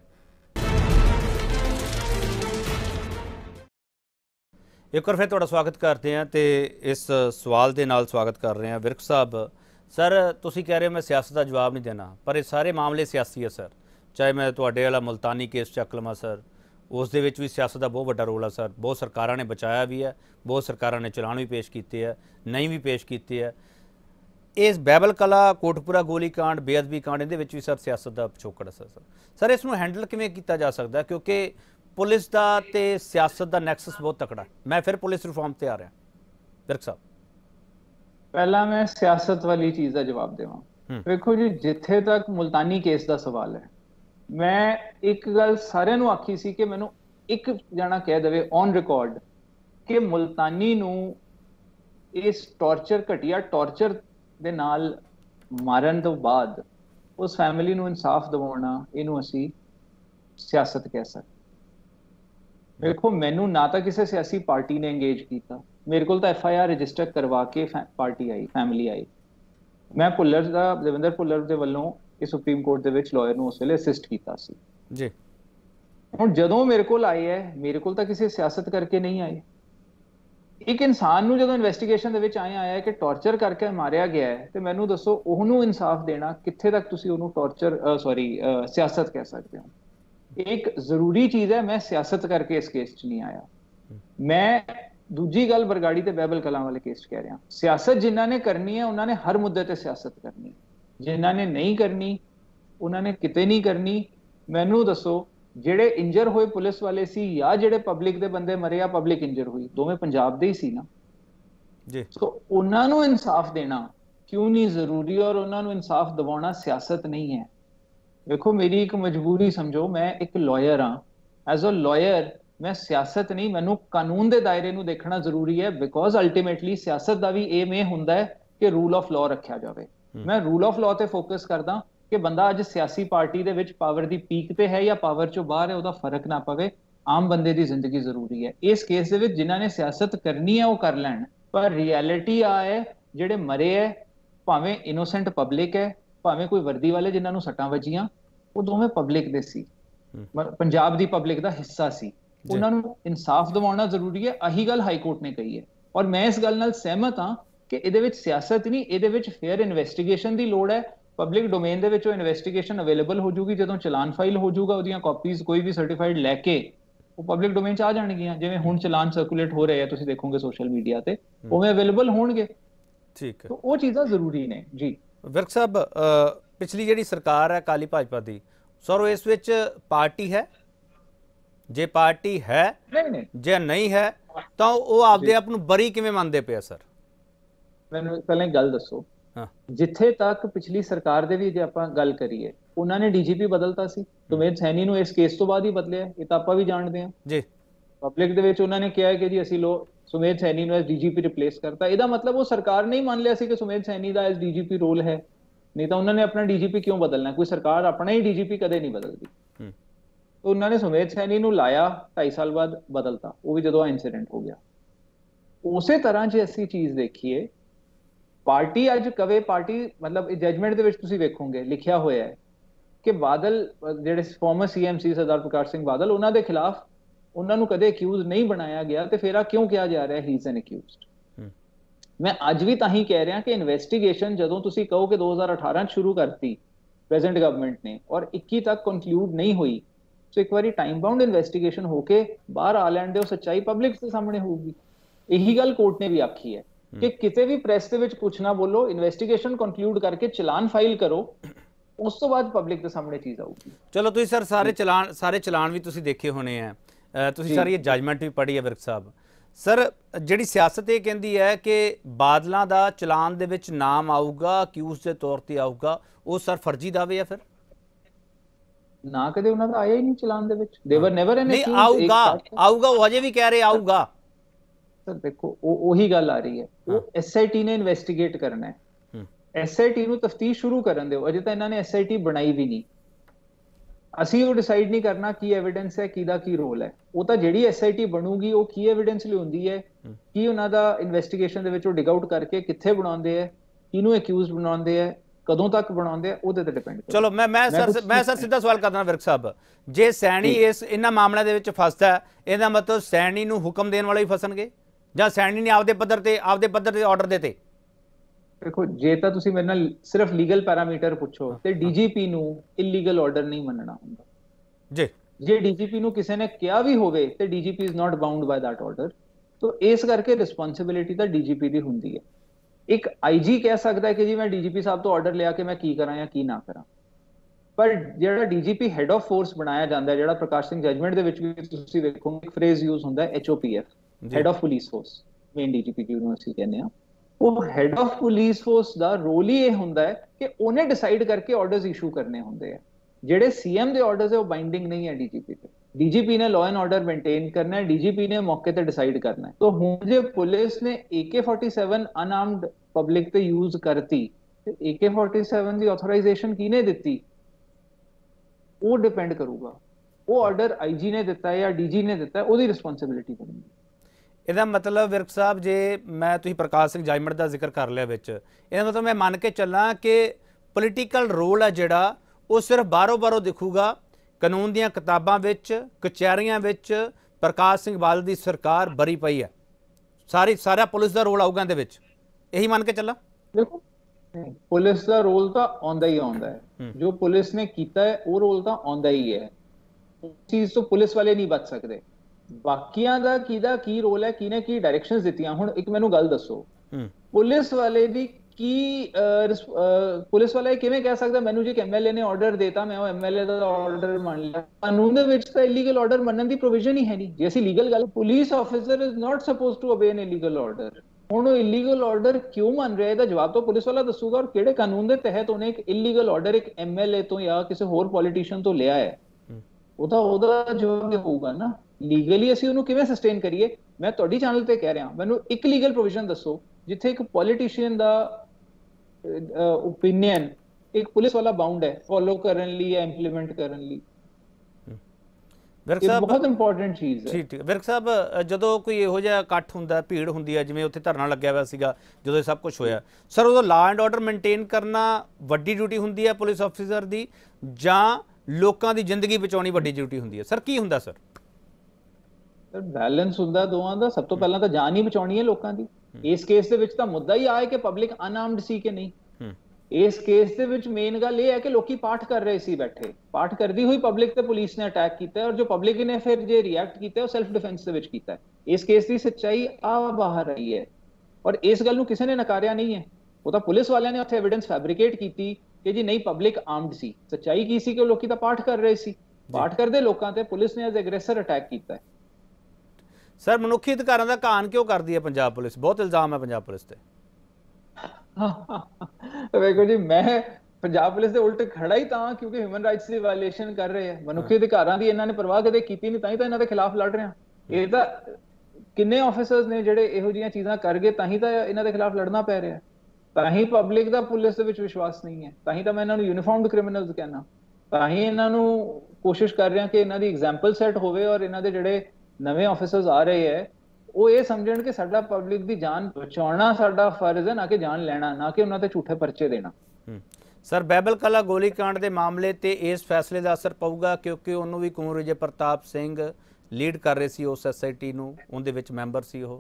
ਇੱਕ ਵਾਰ ਫਿਰ ਤੁਹਾਡਾ ਸਵਾਗਤ ਕਰਦੇ ਹਾਂ ਤੇ ਇਸ ਸਵਾਲ ਦੇ ਨਾਲ ਸਵਾਗਤ ਕਰ ਰਹੇ ਹਾਂ ਵਿਰਕ ਸਾਹਿਬ। ਸਰ ਤੁਸੀਂ ਕਹਿ ਰਹੇ ਹੋ ਮੈਂ ਸਿਆਸਤ ਦਾ ਜਵਾਬ ਨਹੀਂ ਦੇਣਾ, ਪਰ ਇਹ ਸਾਰੇ ਮਾਮਲੇ ਸਿਆਸੀ ਹੈ ਸਰ। ਚਾਹੇ ਮੈਂ ਤੁਹਾਡੇ ਵਾਲਾ ਮੁਲਤਾਨੀ ਕੇਸ ਚੱਕ ਲਵਾਂ ਸਰ, ਉਸ ਦੇ ਵਿੱਚ ਵੀ ਸਿਆਸਤ ਦਾ ਬਹੁਤ ਵੱਡਾ ਰੋਲ ਹੈ ਸਰ। ਬਹੁਤ ਸਰਕਾਰਾਂ ਨੇ ਬਚਾਇਆ ਵੀ ਹੈ, ਬਹੁਤ ਸਰਕਾਰਾਂ ਨੇ ਚਲਾਨ ਵੀ ਪੇਸ਼ ਕੀਤੇ ਹੈ, ਨਹੀਂ ਵੀ ਪੇਸ਼ ਕੀਤੇ ਹੈ। ਇਸ ਬੈਬਲ ਕਲਾ, ਕੋਟਪੁਰਾ ਗੋਲੀ ਕਾਂਡ, ਬੇਅਦਬੀ ਕਾਂਡ, ਇਹਦੇ ਵਿੱਚ ਵੀ ਸਰ ਸਿਆਸਤ ਦਾ ਪਿਛੋਕੜ ਹੈ ਸਰ। ਸਰ ਇਸ ਨੂੰ ਹੈਂਡਲ ਕਿਵੇਂ ਕੀਤਾ ਜਾ ਸਕਦਾ? ਕਿਉਂਕਿ ਪੁਲਿਸ ਦਾ ਤੇ ਸਿਆਸਤ ਦਾ ਨੈਕਸਸ ਬਹੁਤ ਤਕੜਾ। ਮੈਂ ਫਿਰ ਪੁਲਿਸ ਰਿਫਾਰਮ ਤੇ ਆ ਰਿਹਾ ਵਿਰਕ ਸਾਹਿਬ। ਪਹਿਲਾਂ ਮੈਂ ਸਿਆਸਤ ਵਾਲੀ ਚੀਜ਼ ਦਾ ਜਵਾਬ ਦੇਵਾਂ। ਵੇਖੋ ਜੀ, ਜਿੱਥੇ ਤੱਕ ਮੁਲਤਾਨੀ ਕੇਸ ਦਾ ਸਵਾਲ ਹੈ, ਮੈਂ ਇੱਕ ਗੱਲ ਸਾਰਿਆਂ ਨੂੰ ਆਖੀ ਸੀ ਕਿ ਮੈਨੂੰ ਇੱਕ ਜਣਾ ਕਹਿ ਦੇਵੇ ਔਨ ਰਿਕਾਰਡ ਕਿ ਮੁਲਤਾਨੀ ਨੂੰ ਇਸ ਟੌਰਚਰ, ਘਟੀਆ ਟੌਰਚਰ ਦੇ ਨਾਲ ਮਾਰਨ ਤੋਂ ਬਾਅਦ ਉਸ ਫੈਮਿਲੀ ਨੂੰ ਇਨਸਾਫ ਦਿਵਾਉਣਾ, ਇਹਨੂੰ ਅਸੀਂ ਸਿਆਸਤ ਕਹਿ ਸਕਦੇ। ਵੇਖੋ ਮੈਨੂੰ ਨਾ ਤਾਂ ਕਿਸੇ ਸਿਆਸੀ ਪਾਰਟੀ ਨੇ ਇੰਗੇਜ ਕੀਤਾ, ਮੇਰੇ ਕੋਲ ਤਾਂ ਐਫ ਆਈ ਆਰ ਰਜਿਸਟਰ ਕਰਵਾ ਕੇ ਪਾਰਟੀ ਆਈ, ਫੈਮਿਲੀ ਆਈ। ਮੈਂ ਭੁੱਲਰ ਦਾ, ਦਵਿੰਦਰ ਭੁੱਲਰ ਦੇ ਵੱਲੋਂ ਇਹ ਸੁਪਰੀਮ ਕੋਰਟ ਦੇ ਵਿੱਚ ਲਾਇਰ ਨੂੰ ਉਸ ਵੇਲੇ ਅਸਿਸਟ ਕੀਤਾ ਸੀ ਜੀ। ਹੁਣ ਜਦੋਂ ਮੇਰੇ ਕੋਲ ਆਏ ਹੈ, ਮੇਰੇ ਕੋਲ ਤਾਂ ਕਿਸੇ ਸਿਆਸਤ ਕਰਕੇ ਨਹੀਂ ਆਏ। ਇੱਕ ਇਨਸਾਨ ਨੂੰ ਜਦੋਂ ਇਨਵੈਸਟੀਗੇਸ਼ਨ ਦੇ ਵਿੱਚ ਆਏ ਆਇਆ ਕਿ ਟੌਰਚਰ ਕਰਕੇ ਮਾਰਿਆ ਗਿਆ ਹੈ, ਤੇ ਮੈਨੂੰ ਦੱਸੋ ਉਹਨੂੰ ਇਨਸਾਫ ਦੇਣਾ ਕਿੱਥੇ ਤੱਕ ਤੁਸੀਂ ਉਹਨੂੰ ਟੌਰਚਰ ਸੌਰੀ ਸਿਆਸਤ ਕਹਿ ਸਕਦੇ ਹੋ? ਇੱਕ ਜ਼ਰੂਰੀ ਚੀਜ਼ ਹੈ, ਮੈਂ ਸਿਆਸਤ ਕਰਕੇ ਇਸ ਕੇਸ 'ਚ ਨਹੀਂ ਆਇਆ। ਮੈਂ ਦੂਜੀ ਗੱਲ ਬਰਗਾੜੀ ਤੇ ਬਹਿਬਲ ਕਲਾਂ ਵਾਲੇ ਕੇਸ 'ਚ ਕਹਿ ਰਿਹਾ, ਸਿਆਸਤ ਜਿਨ੍ਹਾਂ ਨੇ ਕਰਨੀ ਹੈ ਉਹਨਾਂ ਨੇ ਹਰ ਮੁੱਦੇ ਤੇ ਸਿਆਸਤ ਕਰਨੀ, ਜਿਨ੍ਹਾਂ ਨੇ ਨਹੀਂ ਕਰਨੀ ਉਹਨਾਂ ਨੇ ਕਿਤੇ ਨਹੀਂ ਕਰਨੀ। ਮੈਨੂੰ ਦੱਸੋ ਜਿਹੜੇ ਇੰਜਰ ਹੋਏ ਪੁਲਿਸ ਵਾਲੇ ਸੀ ਜਾਂ ਜਿਹੜੇ ਪਬਲਿਕ ਦੇ ਬੰਦੇ ਮਰੇ ਜਾਂ ਪਬਲਿਕ ਇੰਜਰ ਹੋਈ, ਦੋਵੇਂ ਪੰਜਾਬ ਦੇ ਹੀ ਸੀ ਨਾ ਜੀ। ਸੋ ਉਹਨਾਂ ਨੂੰ ਇਨਸਾਫ ਦੇਣਾ ਕਿਉਂ ਨਹੀਂ ਜ਼ਰੂਰੀ, ਔਰ ਉਹਨਾਂ ਨੂੰ ਇਨਸਾਫ ਦਿਵਾਉਣਾ ਸਿਆਸਤ ਨਹੀਂ ਹੈ। ਵੇਖੋ ਮੇਰੀ ਇੱਕ ਮਜਬੂਰੀ ਸਮਝੋ, ਮੈਂ ਇੱਕ ਲਾਇਰ ਹਾਂ, ਐਜ਼ ਅ ਲਾਇਰ ਮੈਂ ਸਿਆਸਤ ਨਹੀਂ, ਮੈਨੂੰ ਕਾਨੂੰਨ ਦੇ ਦਾਇਰੇ ਨੂੰ ਦੇਖਣਾ ਜ਼ਰੂਰੀ ਹੈ, ਬਿਕੋਜ਼ ਅਲਟੀਮੇਟਲੀ ਸਿਆਸਤ ਦਾ ਵੀ ਏਮ ਇਹ ਹੁੰਦਾ ਹੈ ਕਿ ਰੂਲ ਆਫ ਲਾਅ ਰੱਖਿਆ ਜਾਵੇ। ਮੈਂ ਰੂਲ ਆਫ ਲਾਅ ਤੇ ਫੋਕਸ ਕਰਦਾ ਕਿ ਬੰਦਾ ਅੱਜ ਸਿਆਸੀ ਪਾਰਟੀ ਦੇ ਵਿੱਚ ਪਾਵਰ ਦੀ ਪੀਕ ਤੇ ਹੈ ਜਾਂ ਪਾਵਰ ਚੋਂ ਬਾਹਰ ਹੈ, ਉਹਦਾ ਫਰਕ ਨਾ ਪਵੇ, ਆਮ ਬੰਦੇ ਦੀ ਜ਼ਿੰਦਗੀ ਜ਼ਰੂਰੀ ਹੈ। ਇਸ ਕੇਸ ਦੇ ਵਿੱਚ ਜਿਨ੍ਹਾਂ ਨੇ ਸਿਆਸਤ ਕਰਨੀ ਹੈ ਉਹ ਕਰ ਲੈਣ, ਪਰ ਰਿਐਲਿਟੀ ਆ ਹੈ ਜਿਹੜੇ ਮਰੇ ਹੈ ਭਾਵੇਂ ਇਨੋਸੈਂਟ ਪਬਲਿਕ ਹੈ, ਭਾਵੇਂ ਕੋਈ ਵਰਦੀ ਵਾਲੇ ਜਿਨ੍ਹਾਂ ਨੂੰ ਸੱਟਾਂ ਵੱਜੀਆਂ, ਉਹ ਦੋਵੇਂ ਪਬਲਿਕ ਦੇ ਸੀ, ਪੰਜਾਬ ਦੀ ਪਬਲਿਕ ਦਾ ਹਿੱਸਾ ਸੀ। ਉਹਨਾਂ ਨੂੰ ਇਨਸਾਫ ਦਿਵਾਉਣਾ ਜ਼ਰੂਰੀ ਹੈ, ਆਹੀ ਗੱਲ ਹਾਈ ਕੋਰਟ ਨੇ ਕਹੀ ਹੈ। ਔਰ ਮੈਂ ਇਸ ਗੱਲ ਨਾਲ ਸਹਿਮਤ ਹਾਂ ਕਿ ਇਹਦੇ ਵਿੱਚ ਸਿਆਸਤ ਨਹੀਂ, ਇਹਦੇ ਵਿੱਚ ਫੇਅਰ ਇਨਵੈਸਟੀਗੇਸ਼ਨ ਦੀ ਲੋੜ ਹੈ। ਪਬਲਿਕ ਡੋਮੇਨ ਦੇ ਵਿੱਚ ਉਹ ਇਨਵੈਸਟੀਗੇਸ਼ਨ ਅਵੇਲੇਬਲ ਹੋ ਜੂਗੀ, ਜਦੋਂ ਚਲਾਨ ਫਾਈਲ ਹੋ ਜਾਊਗਾ ਉਹਦੀਆਂ ਕਾਪੀਜ਼ ਕੋਈ ਵੀ ਸਰਟੀਫਾਈਡ ਲੈ ਕੇ ਉਹ ਪਬਲਿਕ ਡੋਮੇਨ 'ਚ ਆ ਜਾਣਗੀਆਂ। ਜਿਵੇਂ ਹੁਣ ਚਲਾਨ ਸਰਕੂਲੇਟ ਹੋ ਰਹੇ ਆ, ਤੁਸੀਂ ਦੇਖੋਗੇ ਸੋਸ਼ਲ ਮੀਡੀਆ ਤੇ, ਉਵੇਂ ਅਵੇਲੇਬਲ ਹੋਣਗੇ। ਠੀਕ ਹੈ, ਤਾਂ ਉਹ ਚੀਜ਼ਾਂ ਜ਼ਰੂਰੀ ਨੇ ਜੀ। ਵਿਰਕ ਸਾਹਿਬ, ਪਿਛਲੀ ਜਿਹੜੀ ਸਰਕਾਰ ਹੈ ਅਕਾਲੀ ਭਾਜਪਾ ਦੀ, ਸਰ ਇਸ ਵਿੱਚ ਪਾਰਟੀ ਹੈ? ਜੇ ਪਾਰਟੀ ਹੈ, ਨਹੀਂ ਨਹੀਂ ਜੇ ਨਹੀਂ ਹੈ ਤਾਂ ਉਹ ਆਪਦੇ ਆਪ ਨੂੰ ਬਰੀ ਕਿਵੇਂ ਮੰਨਦੇ ਪਿਆ ਸਰ? ਮੈਨੂੰ ਪਹਿਲਾਂ ਇੱਕ ਗੱਲ ਦੱਸੋ, ਹਾਂ, ਜਿੱਥੇ ਤੱਕ ਪਿਛਲੀ ਸਰਕਾਰ ਦੇ ਵੀ ਜੇ ਆਪਾਂ ਗੱਲ ਕਰੀਏ, ਉਹਨਾਂ ਨੇ ਡੀਜੀਪੀ ਬਦਲਤਾ ਸੀ, ਸੁਮੇਧ ਸੈਣੀ ਨੂੰ ਇਸ ਕੇਸ ਤੋਂ ਬਾਅਦ ਹੀ ਬਦਲਿਆ, ਇਹ ਤਾਂ ਆਪਾਂ ਵੀ ਜਾਣਦੇ ਹਾਂ ਜੀ। ਪਬਲਿਕ ਦੇ ਵਿੱਚ ਉਹਨਾਂ ਨੇ ਕਿਹਾ ਕਿ ਜੀ ਅਸੀਂ ਲੋ ਸੁਮੇਧ ਸੈਣੀ ਨੂੰ ਐਸ ਡੀਜੀਪੀ ਰਿਪਲੇਸ ਕਰਤਾ। ਇਹਦਾ ਮਤਲਬ ਉਹ ਸਰਕਾਰ ਨੇ ਹੀ ਮੰਨ ਲਿਆ ਸੀ ਕਿ ਸੁਮੇਧ ਸੈਣੀ ਦਾ ਐਸ ਡੀਜੀਪੀ ਰੋਲ ਹੈ, ਨਹੀਂ ਤਾਂ ਉਹਨਾਂ ਨੇ ਆਪਣਾ ਡੀਜੀਪੀ ਕਿਉਂ ਬਦਲਣਾ? ਕੋਈ ਸਰਕਾਰ ਆਪਣਾ ਹੀ ਡੀਜੀਪੀ ਕਦੇ ਨਹੀਂ ਬਦਲਦੀ। तो उन्होंने सुमेध सैनी ਨੂੰ ਲਾਇਆ, ਢਾਈ ਸਾਲ ਬਾਅਦ ਬਦਲਤਾ, ਉਹ ਵੀ ਜਦੋਂ ਇਨਸੀਡੈਂਟ ਹੋ ਗਿਆ। ਉਸੇ ਤਰ੍ਹਾਂ ਜੇ ਅਸੀਂ ਚੀਜ਼ ਦੇਖੀਏ, ਪਾਰਟੀ ਅੱਜ ਕਵੇ ਪਾਰਟੀ ਮਤਲਬ ਜਜਮੈਂਟ ਦੇ ਵਿੱਚ ਤੁਸੀਂ ਵੇਖੋਗੇ ਲਿਖਿਆ ਹੋਇਆ ਹੈ ਕਿ ਬਾਦਲ ਜਿਹੜੇ ਫਾਰਮਰ ਸੀਐਮ ਸੀ ਸਰਦਾਰ ਪ੍ਰਕਾਸ਼ ਸਿੰਘ ਬਾਦਲ, ਉਹਨਾਂ ਦੇ ਖਿਲਾਫ ਉਹਨਾਂ ਨੂੰ ਕਦੇ ਅਕਿਊਜ਼ ਨਹੀਂ ਬਣਾਇਆ ਗਿਆ, ਤੇ ਫਿਰ ਆ ਕਿਉਂ ਕਿਹਾ ਜਾ ਰਿਹਾ ਹੀ ਇਜ਼ ਐਨ ਅਕਿਊਜ਼ਡ। ਮੈਂ ਅੱਜ ਵੀ ਤਾਂ ਹੀ ਕਹਿ ਰਿਹਾ ਕਿ ਇਨਵੈਸਟੀਗੇਸ਼ਨ ਜਦੋਂ ਤੁਸੀਂ ਕਹੋ ਕਿ ਦੋ ਹਜ਼ਾਰ ਅਠਾਰਾਂ ਚ ਸ਼ੁਰੂ ਕਰਤੀ ਪ੍ਰੈਜ਼ੈਂਟ ਗਵਰਨਮੈਂਟ ਨੇ ਔਰ ਇੱਕੀ ਤੱਕ ਕੰਕਲੂਡ ਨਹੀਂ ਹੋਈ, ਸੋ ਇੱਕ ਵਾਰੀ ਟਾਈਮ ਬਾਉਂਡ ਇਨਵੈਸਟੀਗੇਸ਼ਨ ਹੋ ਕੇ ਬਾਹਰ ਆ ਲੈਣ ਦਿਓ, ਸੱਚਾਈ ਪਬਲਿਕ ਦੇ ਸਾਹਮਣੇ ਹੋਊਗੀ। ਇਹੀ ਗੱਲ ਕੋਰਟ ਨੇ ਵੀ ਆਖੀ ਹੈ ਕਿ ਕਿਤੇ ਵੀ ਪ੍ਰੈਸ ਦੇ ਵਿੱਚ ਕੁਝ ਨਾ ਬੋਲੋ, ਇਨਵੈਸਟੀਗੇਸ਼ਨ ਕੰਕਲੂਡ ਕਰਕੇ ਚਲਾਨ ਫਾਈਲ ਕਰੋ, ਉਸ ਤੋਂ ਬਾਅਦ ਪਬਲਿਕ ਦੇ ਸਾਹਮਣੇ ਚੀਜ਼ ਆਊਗੀ। ਚਲੋ ਤੁਸੀਂ ਸਰ ਸਾਰੇ ਚਲਾਨ ਸਾਰੇ ਚਲਾਨ ਵੀ ਤੁਸੀਂ ਦੇਖੇ ਹੋਣੇ ਆ, ਤੁਸੀਂ ਸਾਰੀ ਇਹ ਜਜਮੈਂਟ ਵੀ ਪੜ੍ਹੀ ਹੈ ਵਿਰਕ ਸਾਹਿਬ। ਸਰ ਜਿਹੜੀ ਸਿਆਸਤ ਇਹ ਕਹਿੰਦੀ ਹੈ ਕਿ ਬਾਦਲਾਂ ਦਾ ਚਲਾਨ ਦੇ ਵਿੱਚ ਨਾਮ ਆਊਗਾ, ਅਕਿਊਜ਼ ਦੇ ਤੌਰ ਤੇ ਆਊਗਾ, ਉਹ ਸਰ ਫਰਜ਼ੀ ਦਾਅਵੇ ਆ? ਫਿਰ ਨਾ ਕਦੇ ਉਹਨਾਂ ਦਾ ਆਇਆ ਹੀ ਨਹੀਂ ਚਲਾਨ ਦੇ ਵਿੱਚ, ਦੇ ਵਰ ਨੈਵਰ ਐਨ ਅਕਿਊਜ਼। ਆਊਗਾ ਆਊਗਾ ਉਹ ਅਜੇ ਵੀ ਕਹਿ ਰਹੇ ਆਊਗਾ। ਸਰ ਦੇਖੋ ਉਹ ਉਹੀ ਗੱਲ ਆ ਰਹੀ ਹੈ, ਉਹ ਐਸਆਈਟੀ ਨੇ ਇਨਵੈਸਟੀਗੇਟ ਕਰਨਾ ਹੈ, ਐਸਆਈਟੀ ਨੂੰ ਤਫਤੀਸ਼ ਸ਼ੁਰੂ ਕਰਨ ਦਿਓ। ਅਜੇ ਤਾਂ ਇਹਨਾਂ ਨੇ ਐਸਆਈਟੀ ਬਣਾਈ ਵੀ ਨਹੀਂ, ਅਸੀਂ ਉਹ ਡਿਸਾਈਡ ਨਹੀਂ ਕਰਨਾ ਕੀ ਐਵੀਡੈਂਸ ਹੈ, ਕਿਹਦਾ ਕੀ ਰੋਲ ਹੈ। ਉਹ ਤਾਂ ਜਿਹੜੀ ਐਸਆਈਟੀ ਬਣੂਗੀ ਉਹ ਕੀ ਐਵੀਡੈਂਸ ਲਿਆਉਂਦੀ ਹੈ, ਕੀ ਉਹਨਾਂ ਦਾ ਇਨਵੈਸਟੀਗੇਸ਼ਨ ਦੇ ਵਿੱਚ ਉਹ ਡਿਗ ਆਊਟ ਕਰਕੇ ਕਿੱਥੇ ਬਣਾਉਂਦੇ ਹੈ, ਕਿਹਨੂੰ ਅਕਿਊਜ਼ ਬਣਾਉਂਦੇ ਹੈ, ਕਦੋਂ ਤੱਕ ਬਣਾਉਂਦੇ ਆ, ਉਹਦੇ ਤੇ ਡਿਪੈਂਡ। ਚਲੋ ਮੈਂ ਮੈਂ ਸਰ ਮੈਂ ਸਰ ਸਿੱਧਾ ਸਵਾਲ ਕਰਦਾ ਵਿਰਕ ਸਾਹਿਬ, ਜੇ ਸੈਣੀ ਇਸ ਇਹਨਾਂ ਮਾਮਲਿਆਂ ਦੇ ਵਿੱਚ ਫਸਦਾ, ਇਹਦਾ ਮਤਲਬ ਸੈਣੀ ਨੂੰ ਹੁਕਮ ਦੇਣ ਵਾਲੇ ਹੀ ਫਸਣਗੇ ਜਾਂ ਸੈਣੀ ਨੇ ਆਪਦੇ ਪੱਧਰ ਤੇ ਆਪਦੇ ਪੱਧਰ ਤੇ ਆਰਡਰ ਦਿੱਤੇ? ਦੇਖੋ ਜੇ ਤਾਂ ਤੁਸੀਂ ਮੇਰੇ ਨਾਲ ਸਿਰਫ ਲੀਗਲ ਪੈਰਾਮੀਟਰ ਪੁੱਛੋ ਤੇ ਡੀਜੀਪੀ ਨੂੰ ਇਲੀਗਲ ਆਰਡਰ ਨਹੀਂ ਮੰਨਣਾ ਹੁੰਦਾ ਜੀ। ਜੇ ਡੀਜੀਪੀ ਨੂੰ ਕਿਸੇ ਨੇ ਕਿਹਾ ਵੀ ਹੋਵੇ ਤੇ DGP is not bound by that order, ਤਾਂ ਇਸ ਕਰਕੇ ਰਿਸਪੌਂਸਿਬਿਲਿਟੀ ਤਾਂ ਡੀਜੀਪੀ ਦੀ ਹੁੰਦੀ ਹੈ। ਇੱਕ ਆਈਜੀ ਕਹਿ ਸਕਦਾ ਹੈ ਕਿ ਜੀ ਮੈਂ ਡੀਜੀਪੀ ਸਾਹਿਬ ਤੋਂ ਆਰਡਰ ਲਿਆ ਕਿ ਮੈਂ ਕੀ ਕਰਾਂ ਜਾਂ ਕੀ ਨਾ ਕਰਾਂ, ਪਰ ਜਿਹੜਾ ਡੀਜੀਪੀ ਹੈਡ ਆਫ ਫੋਰਸ ਬਣਾਇਆ ਜਾਂਦਾ ਹੈ, ਜਿਹੜਾ ਪ੍ਰਕਾਸ਼ ਸਿੰਘ ਜਜਮੈਂਟ ਦੇ ਵਿੱਚ ਵੀ ਤੁਸੀਂ ਵੇਖੋਗੇ ਫਰੇਜ਼ ਯੂਜ਼ ਹੁੰਦਾ ਹੈ HOPF, head of police force, main DGP ਜਿਹਨੂੰ ਅਸੀਂ ਕਹਿੰਦੇ ਹਾਂ। ਉਹ ਹੈਡ ਆਫ ਪੁਲਿਸ ਫੋਰਸ ਦਾ ਰੋਲ ਹੀ ਇਹ ਹੁੰਦਾ ਹੈ ਕਿ ਉਹਨੇ ਡਿਸਾਈਡ ਕਰਕੇ ਆਰਡਰਸ ਇਸ਼ੂ ਕਰਨੇ ਹੁੰਦੇ ਆ। ਜਿਹੜੇ ਸੀਐਮ ਦੇ ਆਰਡਰਸ ਹੈ ਉਹ ਬਾਈਂਡਿੰਗ ਨਹੀਂ ਹੈ ਡੀਜੀਪੀ ਤੇ। ਡੀਜੀਪੀ ਨੇ ਲਾਅ ਐਂਡ ਆਰਡਰ ਮੇਨਟੇਨ ਕਰਨਾ ਹੈ, ਡੀਜੀਪੀ ਨੇ ਮੌਕੇ ਤੇ ਡਿਸਾਈਡ ਕਰਨਾ ਹੈ। ਤਾਂ ਹੁਣ ਜੇ ਪੁਲਿਸ ਨੇ A K forty seven unarmed public ਤੇ ਯੂਜ਼ ਕਰਤੀ, ਤੇ ਏ ਕੇ ਫੋਰਟੀ ਸੈਵਨ ਦੀ ਆਥੋਰਾਈਜ਼ੇਸ਼ਨ ਕਿਹਨੇ ਦਿੱਤੀ, ਉਹ ਡਿਪੈਂਡ ਕਰੂਗਾ। ਉਹ ਆਰਡਰ ਆਈਜੀ ਨੇ ਦਿੱਤਾ ਹੈ ਜਾਂ ਡੀਜੀ ਨੇ ਦਿੱਤਾ ਹੈ, ਉਹਦੀ ਰਿਸਪੌਂਸਿਬਿਲਿਟੀ ਬਣੂਗੀ। ਇਹਦਾ ਮਤਲਬ ਵਿਰਕ ਸਾਹਿਬ, ਜੇ ਮੈਂ ਤੁਸੀਂ ਪ੍ਰਕਾਸ਼ ਸਿੰਘ ਜੈਮਟ ਦਾ ਜ਼ਿਕਰ ਕਰ ਲਿਆ ਵਿੱਚ, ਇਹਦਾ ਮਤਲਬ ਮੈਂ ਮੰਨ ਕੇ ਚੱਲਾਂ ਕਿ ਪੋਲੀਟੀਕਲ ਰੋਲ ਹੈ ਜਿਹੜਾ ਉਹ ਸਿਰਫ ਬਾਹਰੋਂ ਬਾਹਰੋਂ ਦਿਖੂਗਾ, ਕਾਨੂੰਨ ਦੀਆਂ ਕਿਤਾਬਾਂ ਵਿੱਚ ਕਚਹਿਰੀਆਂ ਵਿੱਚ ਪ੍ਰਕਾਸ਼ ਸਿੰਘ ਬਾਦਲ ਦੀ ਸਰਕਾਰ ਬਰੀ ਪਈ ਹੈ, ਸਾਰੀ ਸਾਰਾ ਪੁਲਿਸ ਦਾ ਰੋਲ ਆਊਗਾ ਇਹਦੇ ਵਿੱਚ, ਇਹੀ ਮੰਨ ਕੇ ਚੱਲਾਂ? ਦੇਖੋ ਪੁਲਿਸ ਦਾ ਰੋਲ ਤਾਂ ਆਉਂਦਾ ਹੀ ਆਉਂਦਾ ਹੈ, ਜੋ ਪੁਲਿਸ ਨੇ ਕੀਤਾ ਹੈ ਉਹ ਰੋਲ ਤਾਂ ਆਉਂਦਾ ਹੀ ਹੈ, ਉਸ ਚੀਜ਼ ਤੋਂ ਪੁਲਿਸ ਵਾਲੇ ਨਹੀਂ ਬਚ ਸਕਦੇ। ਬਾਕੀਆਂ ਦਾ ਕਿਹਦਾ ਕੀ ਰੋਲ ਹੈ, ਕਿਹਨੇ ਕੀ ਡਾਇਰੈਕਸ਼ਨਸ ਦਿੱਤੀਆਂ। ਹੁਣ ਇੱਕ ਮੈਨੂੰ ਗੱਲ ਦੱਸੋ, ਪੁਲਿਸ ਵਾਲੇ ਦੀ ਕੀ ਪੁਲਿਸ ਵਾਲਾ ਇਹ ਕਿਵੇਂ ਕਹਿ ਸਕਦਾ ਮੈਨੂੰ ਜੇ ਐਮਐਲਏ ਨੇ ਆਰਡਰ ਦੇਤਾ ਮੈਂ ਉਹ ਐਮਐਲਏ ਦਾ ਆਰਡਰ ਮੰਨ ਲਿਆ? ਕਾਨੂੰਨ ਦੇ ਵਿੱਚ ਤਾਂ ਇਲੀਗਲ ਆਰਡਰ ਮੰਨਣ ਦੀ ਪ੍ਰੋਵੀਜ਼ਨ ਹੀ ਹੈ ਨਹੀਂ। ਜੇ ਅਸੀਂ ਲੀਗਲ ਗੱਲ, police officer is not supposed to obey an illegal order. ਹੁਣ ਉਹ ਇਲੀਗਲ ਆਰਡਰ ਕਿਉਂ ਮੰਨ ਰਿਹਾ ਇਹਦਾ ਜਵਾਬ ਤਾਂ ਪੁਲਿਸ ਵਾਲਾ ਦੱਸੂਗਾ, ਔਰ ਕਿਹੜੇ ਕਾਨੂੰਨ ਦੇ ਤਹਿਤ ਉਹਨੇ ਇੱਕ ਇਲੀਗਲ ਆਰਡਰ ਇੱਕ ਐਮਐਲਏ ਤੋਂ ਜਾਂ ਕਿਸੇ ਹੋਰ ਪੋਲੀਟੀਸ਼ੀਅਨ ਤੋਂ ਲਿਆ ਹੈ, ਉਹ ਤਾਂ ਉਹਦਾ ਜਵਾਬ ਹੋਊਗਾ ਨਾ। ਲੀਗਲੀ ਅਸੀਂ ਉਹਨੂੰ ਕਿਵੇਂ ਸਸਟੇਨ ਕਰੀਏ? ਮੈਂ ਤੁਹਾਡੀ ਚੈਨਲ ਤੇ ਕਹਿ ਰਿਹਾ, ਮੈਨੂੰ ਇੱਕ ਲੀਗਲ ਪ੍ਰੋਵੀਜ਼ਨ ਦੱਸੋ ਜਿੱਥੇ ਇੱਕ ਪੋਲੀਟੀਸ਼ੀਅਨ ਦਾ ਓਪੀਨੀਅਨ ਇੱਕ ਪੁਲਿਸ ਵਾਲਾ ਬਾਉਂਡ ਹੈ ਫੋਲੋ ਕਰਨ ਲਈ ਜਾਂ ਇੰਪਲੀਮੈਂਟ ਕਰਨ ਲਈ। ਵਿਰਕ ਸਾਹਿਬ ਬਹੁਤ ਇੰਪੋਰਟੈਂਟ ਚੀਜ਼ ਹੈ। ਠੀਕ ਠੀਕ ਵਿਰਕ ਸਾਹਿਬ, ਜਦੋਂ ਕੋਈ ਇਹੋ ਜਿਹਾ ਇਕੱਠ ਹੁੰਦਾ, ਭੀੜ ਹੁੰਦੀ ਹੈ, ਜਿਵੇਂ ਉੱਥੇ ਧਰਨਾ ਲੱਗਿਆ ਹੋਇਆ ਸੀਗਾ ਜਦੋਂ ਇਹ ਸਭ ਕੁਝ ਹੋਇਆ, ਸਰ ਉਦੋਂ ਲਾ ਐਂਡ ਆਰਡਰ ਮੇਨਟੇਨ ਕਰਨਾ ਵੱਡੀ ਡਿਊਟੀ ਹੁੰਦੀ ਹੈ ਪੁਲਿਸ ਆਫੀਸਰ ਦੀ, ਜਾਂ ਲੋਕਾਂ ਦੀ ਜ਼ਿੰਦਗੀ ਬਚਾਉਣੀ ਵੱਡੀ ਡਿਊਟੀ ਹੁੰਦੀ ਹੈ? ਸਰ ਕੀ ਹੁੰਦਾ? ਸਰ ਸਰ ਬੈਲੈਂਸ ਹੁੰਦਾ ਦੋਵਾਂ ਦਾ। ਸਭ ਤੋਂ ਪਹਿਲਾਂ ਤਾਂ ਜਾਨ ਹੀ ਬਚਾਉਣੀ ਹੈ ਲੋਕਾਂ ਦੀ। ਇਸ ਕੇਸ ਦੇ ਵਿੱਚ ਤਾਂ ਮੁੱਦਾ ਹੀ ਆ ਹੈ ਕਿ ਪਬਲਿਕ ਅਨਆਰਮਡ ਸੀ ਕਿ ਨਹੀਂ। ਇਸ ਕੇਸ ਦੇ ਵਿੱਚ ਮੇਨ ਗੱਲ ਇਹ ਹੈ ਕਿ ਲੋਕੀ ਪਾਠ ਕਰ ਰਹੇ ਸੀ ਬੈਠੇ, ਪਾਠ ਕਰਦੀ ਹੋਈ ਪਬਲਿਕ ਤੇ ਪੁਲਿਸ ਨੇ ਅਟੈਕ ਕੀਤਾ, ਔਰ ਜੋ ਪਬਲਿਕ ਨੇ ਫਿਰ ਜੇ ਰਿਐਕਟ ਕੀਤਾ ਉਹ ਸੈਲਫ ਡਿਫੈਂਸ ਦੇ ਵਿੱਚ ਕੀਤਾ। ਇਸ ਕੇਸ ਦੀ ਸੱਚਾਈ ਆ ਬਾਹਰ ਆਈ ਹੈ, ਔਰ ਇਸ ਗੱਲ ਨੂੰ ਕਿਸੇ ਨੇ ਨਕਾਰਿਆ ਨਹੀਂ ਹੈ। ਉਹ ਤਾਂ ਪੁਲਿਸ ਵਾਲਿਆਂ ਨੇ ਉੱਥੇ ਐਵੀਡੈਂਸ ਫੈਬਰੀਕੇਟ ਕੀਤੀ ਕਿ ਜੀ ਨਹੀਂ ਪਬਲਿਕ ਆਰਮਡ ਸੀ। ਸੱਚਾਈ ਕੀ ਸੀ ਕਿ ਉਹ ਲੋਕੀ ਤਾਂ ਪਾਠ ਕਰ ਰਹੇ ਸੀ, ਪਾਠ ਕਰਦੇ ਲੋਕਾਂ ਤੇ ਪੁਲਿਸ ਨੇ ਐਜ਼ ਐਗਰੈਸਰ ਅਟੈਕ ਕੀਤਾ। ਸਰ ਮਨੁੱਖੀ ਅਧਿਕਾਰਾਂ ਦਾ ਘਾਣ ਕਿਉਂ ਕਰਦੀ ਹੈ ਪੰਜਾਬ ਪੁਲਿਸ? ਬਹੁਤ ਇਲਜ਼ਾਮ ਹੈ ਪੰਜਾਬ ਪੁਲਿਸ ਤੇ। ਵੇਖੋ ਜੀ, ਮੈਂ ਪੰਜਾਬ ਪੁਲਿਸ ਦੇ ਉਲਟ ਖੜਾ ਹੀ ਤਾਂ ਕਿਉਂਕਿ ਹਿਊਮਨ ਰਾਈਟਸ ਦੀ ਵਾਇਲੇਸ਼ਨ ਕਰ ਰਹੇ ਆ, ਮਨੁੱਖੀ ਅਧਿਕਾਰਾਂ ਦੀ ਇਹਨਾਂ ਨੇ ਪਰਵਾਹ ਕਦੇ ਕੀਤੀ ਨਹੀਂ, ਤਾਂ ਹੀ ਤਾਂ ਇਹਨਾਂ ਦੇ ਖਿਲਾਫ ਲੜ ਰਹੇ ਆ। ਇਹ ਤਾਂ ਕਿੰਨੇ ਆਫੀਸਰਸ ਨੇ ਜਿਹੜੇ ਇਹੋ ਜਿਹੀਆਂ ਚੀਜ਼ਾਂ ਕਰ ਗਏ, ਤਾਂ ਹੀ ਤਾਂ ਇਹਨਾਂ ਦੇ ਖਿਲਾਫ ਲੜਨਾ ਪੈ ਰਿਹਾ। ਤਾਂ ਹੀ ਪਬਲਿਕ ਦਾ ਪੁਲਿਸ ਦੇ ਵਿੱਚ ਵਿਸ਼ਵਾਸ ਨਹੀਂ ਹੈ, ਤਾਂ ਹੀ ਤਾਂ ਮੈਂ ਇਹਨਾਂ ਨੂੰ ਯੂਨੀਫਾਰਮਡ ਕ੍ਰਿਮੀਨਲਸ ਕਹਿਣਾ, ਤਾਂ ਹੀ ਇਹਨਾਂ ਨੂੰ ਕੋਸ਼ਿਸ਼ ਕਰ ਰਿਹਾ ਕਿ ਇਹਨਾਂ ਦੀ ਐਗਜ਼ਾਮਪਲ ਸੈੱਟ ਹੋਵੇ, ਔਰ ਇਹਨਾਂ ਦੇ ਜਿਹੜੇ ਨਵੇਂ ਆਫੀਸਰਸ ਆ ਰਹੇ ਹੈ ਉਹ ਇਹ ਸਮਝਣ ਕਿ ਸਾਡਾ ਪਬਲਿਕ ਦੀ ਜਾਨ ਬਚਾਉਣਾ ਸਾਡਾ ਫਰਜ਼ ਹੈ, ਨਾ ਕਿ ਜਾਨ ਲੈਣਾ, ਨਾ ਕਿ ਉਹਨਾਂ ਤੇ ਝੂਠੇ ਪਰਚੇ ਦੇਣਾ। ਸਰ ਬਹਿਬਲ ਕਲਾਂ ਗੋਲੀकांड ਦੇ ਮਾਮਲੇ ਤੇ ਇਸ ਫੈਸਲੇ ਦਾ ਅਸਰ ਪਊਗਾ, ਕਿਉਂਕਿ ਉਹਨੂੰ ਵੀ ਕੁੰਵਰ ਵਿਜੇ ਪ੍ਰਤਾਪ ਸਿੰਘ ਲੀਡ ਕਰ ਰਹੇ ਸੀ ਉਸ ਐਸਆਈਟੀ ਨੂੰ, ਉਹਦੇ ਵਿੱਚ ਮੈਂਬਰ ਸੀ ਉਹ।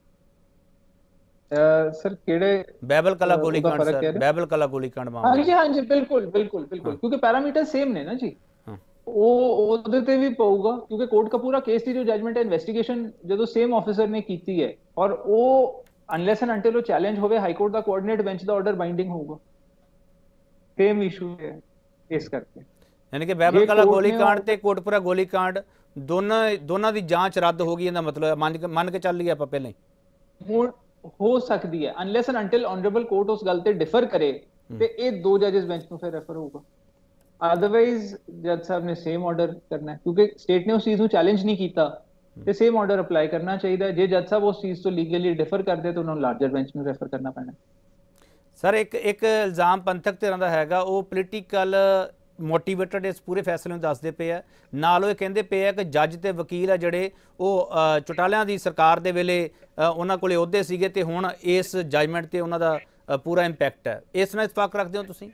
ਸਰ ਕਿਹੜੇ ਬਹਿਬਲ ਕਲਾਂ ਗੋਲੀकांड? ਸਰ ਬਹਿਬਲ ਕਲਾਂ ਗੋਲੀकांड ਮਾਮਲਾ। ਹਾਂਜੀ ਹਾਂਜੀ ਬਿਲਕੁਲ ਬਿਲਕੁਲ ਬਿਲਕੁਲ, ਕਿਉਂਕਿ ਪੈਰਾਮੀਟਰ ਸੇਮ ਨੇ ਨਾ ਜੀ, ਉਹ ਉਹਦੇ ਤੇ ਵੀ ਪਊਗਾ, ਕਿਉਂਕਿ ਕੋਰਟ ਕਪੂਰਾ ਕੇਸ ਦੀ ਜੋ ਜਜਮੈਂਟ ਹੈ, ਇਨਵੈਸਟੀਗੇਸ਼ਨ ਜਦੋਂ ਸੇਮ ਆਫੀਸਰ ਨੇ ਕੀਤੀ ਹੈ, ਔਰ ਉਹ ਅਨਲੈਸ ਐਂਡ ਅੰਟਿਲ ਉਹ ਚੈਲੰਜ ਹੋਵੇ ਹਾਈ ਕੋਰਟ ਦਾ ਕੋਆਰਡੀਨੇਟ ਬੈਂਚ ਦਾ ਆਰਡਰ ਬਾਈਂਡਿੰਗ ਹੋਊਗਾ। ਸੇਮ ਇਸ਼ੂ ਹੈ ਇਸ ਕਰਕੇ, ਯਾਨੀ ਕਿ ਬਹਿਬਲ ਕਲਾਂ ਗੋਲੀकांड ਤੇ ਕੋਟਪੁਰਾ ਗੋਲੀकांड ਦੋਨਾਂ ਦੋਨਾਂ ਦੀ ਜਾਂਚ ਰੱਦ ਹੋ ਗਈ, ਇਹਦਾ ਮਤਲਬ ਮੰਨ ਕੇ ਚੱਲ ਲਈਏ ਆਪਾਂ ਪਹਿਲਾਂ ਹੀ। ਹੁਣ ਹੋ ਸਕਦੀ ਹੈ unless and until honourable court ਉਸ ਗੱਲ ਤੇ ਡਿਫਰ ਕਰੇ ਤੇ ਇਹ ਦੋ ਜजेस ਬੈਂਚ ਨੂੰ ਫਿਰ ਰੈਫਰ ਹੋਊਗਾ। ਅਦਰਵਾਈਜ਼ ਜੱਜ ਸਾਹਿਬ ਨੇ ਸੇਮ ਆਰਡਰ ਕਰਨਾ ਹੈ, ਕਿਉਂਕਿ ਸਟੇਟ ਨੇ ਉਸ ਚੀਜ਼ ਨੂੰ ਚੈਲੰਜ ਨਹੀਂ ਕੀਤਾ ਤੇ ਸੇਮ ਆਰਡਰ ਅਪਲਾਈ ਕਰਨਾ ਚਾਹੀਦਾ ਹੈ। ਜੇ ਜੱਜ ਸਾਹਿਬ ਉਸ ਚੀਜ਼ ਤੋਂ ਲੀਗਲੀ ਡਿਫਰ ਕਰਦੇ ਤਾਂ ਉਹਨਾਂ ਨੂੰ ਲਾਰਜਰ ਬੈਂਚ ਨੂੰ ਰੈਫਰ ਕਰਨਾ ਪੈਣਾ। ਸਰ ਇੱਕ ਇੱਕ ਇਲਜ਼ਾਮ ਪੰਥਕ ਧਿਰਾਂ ਦਾ ਹੈਗਾ, ਉਹ ਪੋਲੀਟੀਕਲ ਮੋਟੀਵੇਟਡ ਇਸ ਪੂਰੇ ਫੈਸਲੇ ਨੂੰ ਦੱਸਦੇ ਪਏ ਆ, ਨਾਲ ਉਹ ਕਹਿੰਦੇ ਪਏ ਆ ਕਿ ਜੱਜ ਤੇ ਵਕੀਲ ਆ ਜਿਹੜੇ ਉਹ ਚੁਟਾਲਿਆਂ ਦੀ ਸਰਕਾਰ ਦੇ ਵੇਲੇ ਉਹਨਾਂ ਕੋਲੇ ਅਹੁਦੇ ਸੀਗੇ ਤੇ ਹੁਣ ਇਸ ਜਜਮੈਂਟ ਤੇ ਉਹਨਾਂ ਦਾ ਪੂਰਾ ਇੰਪੈਕਟ ਹੈ। ਇਸ ਨਾਲ ਇਤਫਾਕ ਰੱਖਦੇ ਹੋ ਤੁਸੀਂ?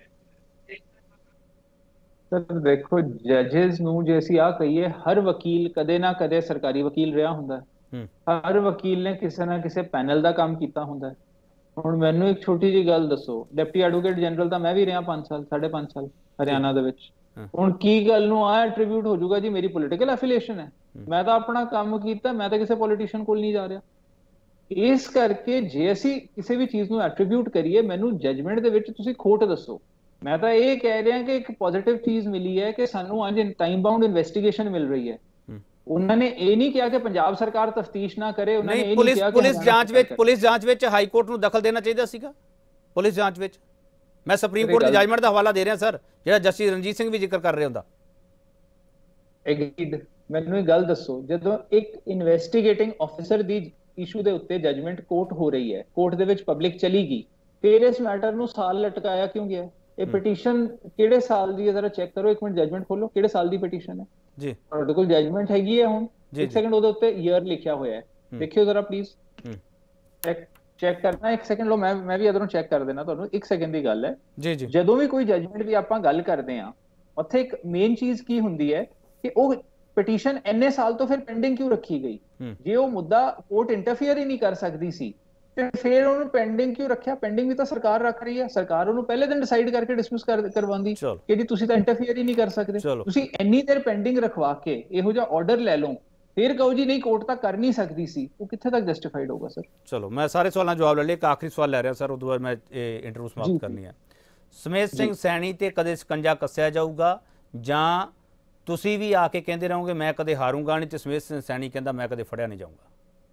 ਸਰ ਦੇਖੋ, ਜੱਜਸ ਨੂੰ ਜੇ ਅਸੀਂ ਆ ਕਹੀਏ, ਹਰ ਵਕੀਲ ਕਦੇ ਨਾ ਕਦੇ ਸਰਕਾਰੀ ਵਕੀਲ ਰਿਹਾ ਹੁੰਦਾ ਹੈ, ਹਰ ਵਕੀਲ ਨੇ ਕਿਸੇ ਨਾ ਕਿਸੇ ਪੈਨਲ ਦਾ ਕੰਮ ਕੀਤਾ ਹੁੰਦਾ ਹੈ। ਹੁਣ ਮੈਨੂੰ ਇੱਕ ਛੋਟੀ ਜਿਹੀ ਗੱਲ ਦੱਸੋ, ਡਿਪਟੀ ਐਡਵੋਕੇਟ ਜਨਰਲ ਤਾਂ ਮੈਂ ਵੀ ਰਿਹਾ ਪੰਜ ਸਾਲ ਸਾਢੇ ਪੰਜ ਸਾਲ ਹਰਿਆਣਾ ਦੇ ਵਿੱਚ। ਹੁਣ ਕੀ ਗੱਲ ਨੂੰ ਆ ਐਟਰੀਬਿਊਟ ਹੋ ਜਾਊਗਾ ਜੀ ਮੇਰੀ ਪੋਲੀਟੀਕਲ ਐਫੀਲੀਏਸ਼ਨ ਹੈ? ਮੈਂ ਤਾਂ ਆਪਣਾ ਕੰਮ ਕੀਤਾ, ਮੈਂ ਤਾਂ ਕਿਸੇ ਪੋਲੀਟੀਸ਼ੀਅਨ ਕੋਲ ਨਹੀਂ ਜਾ ਰਿਹਾ। ਇਸ ਕਰਕੇ ਜੇ ਅਸੀਂ ਕਿਸੇ ਵੀ ਚੀਜ਼ ਨੂੰ ਐਟਰੀਬਿਊਟ ਕਰੀਏ, ਮੈਨੂੰ ਜਜਮੈਂਟ ਦੇ ਵਿੱਚ ਤੁਸੀਂ ਖੋਟ ਦੱਸੋ। ਮੈਂ ਤਾਂ ਇਹ ਕਹਿ ਰਿਹਾ ਕਿ ਇੱਕ ਪੋਜ਼ਿਟਿਵ ਚੀਜ਼ ਮਿਲੀ ਹੈ ਕਿ ਸਾਨੂੰ ਅੱਜ ਟਾਈਮ ਬਾਉਂਡ ਇਨਵੈਸਟੀਗੇਸ਼ਨ ਮਿਲ ਰਹੀ ਹੈ। ਉਹਨਾਂ ਨੇ ਇਹ ਨਹੀਂ ਕਿਹਾ ਕਿ ਪੰਜਾਬ ਸਰਕਾਰ ਤਫਤੀਸ਼ ਨਾ ਕਰੇ, ਉਹਨਾਂ ਨੇ ਇਹ ਨਹੀਂ ਕਿਹਾ ਕਿ ਪੁਲਿਸ ਜਾਂਚ ਵਿੱਚ ਪੁਲਿਸ ਜਾਂਚ ਵਿੱਚ ਹਾਈ ਕੋਰਟ ਨੂੰ ਦਖਲ ਦੇਣਾ ਚਾਹੀਦਾ ਸੀਗਾ। ਪੁਲਿਸ ਜਾਂਚ ਵਿੱਚ ਮੈਂ ਸੁਪਰੀਮ ਕੋਰਟ ਦੀ ਜਜਮੈਂਟ ਦਾ ਹਵਾਲਾ ਦੇ ਰਿਹਾ ਸਰ, ਜਿਹੜਾ ਜਸਟਿਸ ਰਣਜੀਤ ਸਿੰਘ ਵੀ ਜ਼ਿਕਰ ਕਰ ਰਹੇ ਹੁੰਦਾ। ਐਗਰੀਡ। ਮੈਨੂੰ ਇਹ ਗੱਲ ਦੱਸੋ, ਜਦੋਂ ਇੱਕ ਇਨਵੈਸਟੀਗੇਟਿੰਗ ਆਫੀਸਰ ਦੀ ਇਸ਼ੂ ਦੇ ਉੱਤੇ ਜਜਮੈਂਟ ਕੋਰਟ ਹੋ ਰਹੀ ਹੈ, ਕੋਰਟ ਦੇ ਵਿੱਚ ਪਬਲਿਕ ਚਲੀ ਗਈ, ਫਿਰ ਇਸ ਮੈਟਰ ਨੂੰ ਸਾਲ ਲਟਕਾਇਆ ਕਿਉਂ ਗਿਆ? ਇਹ ਪਟੀਸ਼ਨ ਕਿਹੜੇ ਸਾਲ ਦੀ ਹੈ? ਜ਼ਰਾ ਚੈੱਕ ਕਰੋ, ਇੱਕ ਮਿੰਟ ਜਜਮੈਂਟ ਖੋਲੋ, ਕਿਹੜੇ ਸਾਲ ਦੀ ਪਟੀਸ਼ਨ ਹੈ ਜੀ? ਤੁਹਾਡੇ ਕੋਲ ਜਜਮੈਂਟ ਹੈਗੀ ਹੈ ਹੁਣ? ਇੱਕ ਸੈਕਿੰਡ, ਉਹਦੇ ਉੱਤੇ ਈਅਰ ਲਿਖਿਆ ਹੋਇਆ ਹੈ, ਦੇਖਿਓ ਜ਼ਰਾ ਪਲੀਜ਼। ਚੈੱਕ ਚੈੱਕ ਕਰਨਾ, ਇੱਕ ਸੈਕਿੰਡ ਲਓ, ਮੈਂ ਮੈਂ ਵੀ ਇਧਰੋਂ ਚੈੱਕ ਕਰ ਦੇਣਾ ਤੁਹਾਨੂੰ, ਇੱਕ ਸੈਕਿੰਡ ਦੀ ਗੱਲ ਹੈ ਜੀ ਜੀ। ਜਦੋਂ ਵੀ ਕੋਈ ਜਜਮੈਂਟ ਦੀ ਆਪਾਂ ਗੱਲ ਕਰਦੇ ਹਾਂ, ਉੱਥੇ ਇੱਕ ਮੇਨ ਚੀਜ਼ ਕੀ ਹੁੰਦੀ ਹੈ ਕਿ ਉਹ ਪਟੀਸ਼ਨ ਇੰਨੇ ਸਾਲ ਤੋਂ ਫਿਰ ਪੈਂਡਿੰਗ ਕਿਉਂ ਰੱਖੀ ਗਈ? ਜੇ ਉਹ ਮੁੱਦਾ ਕੋਰਟ ਇੰਟਰਫੀਅਰ ਹੀ ਨਹੀਂ ਕਰ ਸਕਦੀ ਸੀ ਤੇ ਫਿਰ ਉਹਨੂੰ ਪੈਂਡਿੰਗ ਕਿਉਂ ਰੱਖਿਆ? ਪੈਂਡਿੰਗ ਵੀ ਤਾਂ ਸਰਕਾਰ ਰੱਖ ਰਹੀ ਹੈ। ਸਰਕਾਰ ਉਹਨੂੰ ਪਹਿਲੇ ਦਿਨ ਡਿਸਾਈਡ ਕਰਕੇ ਡਿਸਮਿਸ ਕਰ ਕਰਵਾਉਂਦੀ ਕਿ ਜੀ ਤੁਸੀਂ ਤਾਂ ਇੰਟਰਫੀਅਰ ਹੀ ਨਹੀਂ ਕਰ ਸਕਦੇ। ਤੁਸੀਂ ਇੰਨੀ ਦੇਰ ਪੈਂਡਿੰਗ ਰਖਵਾ ਕੇ ਇਹੋ ਜਿਹਾ ਆਰਡਰ ਲੈ ਲਓ, ਫਿਰ ਕਹੋ ਜੀ ਨਹੀਂ ਕੋਰਟ ਤਾਂ ਕਰ ਨਹੀਂ ਸਕਦੀ ਸੀ, ਉਹ ਕਿੱਥੇ ਤੱਕ ਜਸਟੀਫਾਈਡ ਹੋਗਾ ਸਰ? ਚਲੋ ਮੈਂ ਸਾਰੇ ਸਵਾਲਾਂ ਦਾ ਜਵਾਬ ਲੈ ਲਿਆ, ਇੱਕ ਆਖਰੀ ਸਵਾਲ ਲੈ ਰਿਹਾ ਸਰ, ਉਦੋਂ ਬਾਅਦ ਮੈਂ ਇਹ ਇੰਟਰਵਿਊ ਸਮਾਪਤ ਕਰਨੀ ਹੈ। ਸਮੇਤ ਸਿੰਘ ਸੈਣੀ ਤੇ ਕਦੇ ਸਕੰਜਾ ਕੱਸਿਆ ਜਾਊਗਾ ਜਾਂ ਤੁਸੀਂ ਵੀ ਆ ਕੇ ਕਹਿੰਦੇ ਰਹੋਗੇ ਮੈਂ ਕਦੇ ਹਾਰੂੰਗਾ ਨਹੀਂ, ਤੇ ਸਮੇਤ ਸਿੰਘ ਸੈਣੀ ਕਹਿੰਦਾ ਮੈਂ ਕਦੇ ਫੜਿਆ ਨਹੀਂ ਜਾਊਂਗਾ?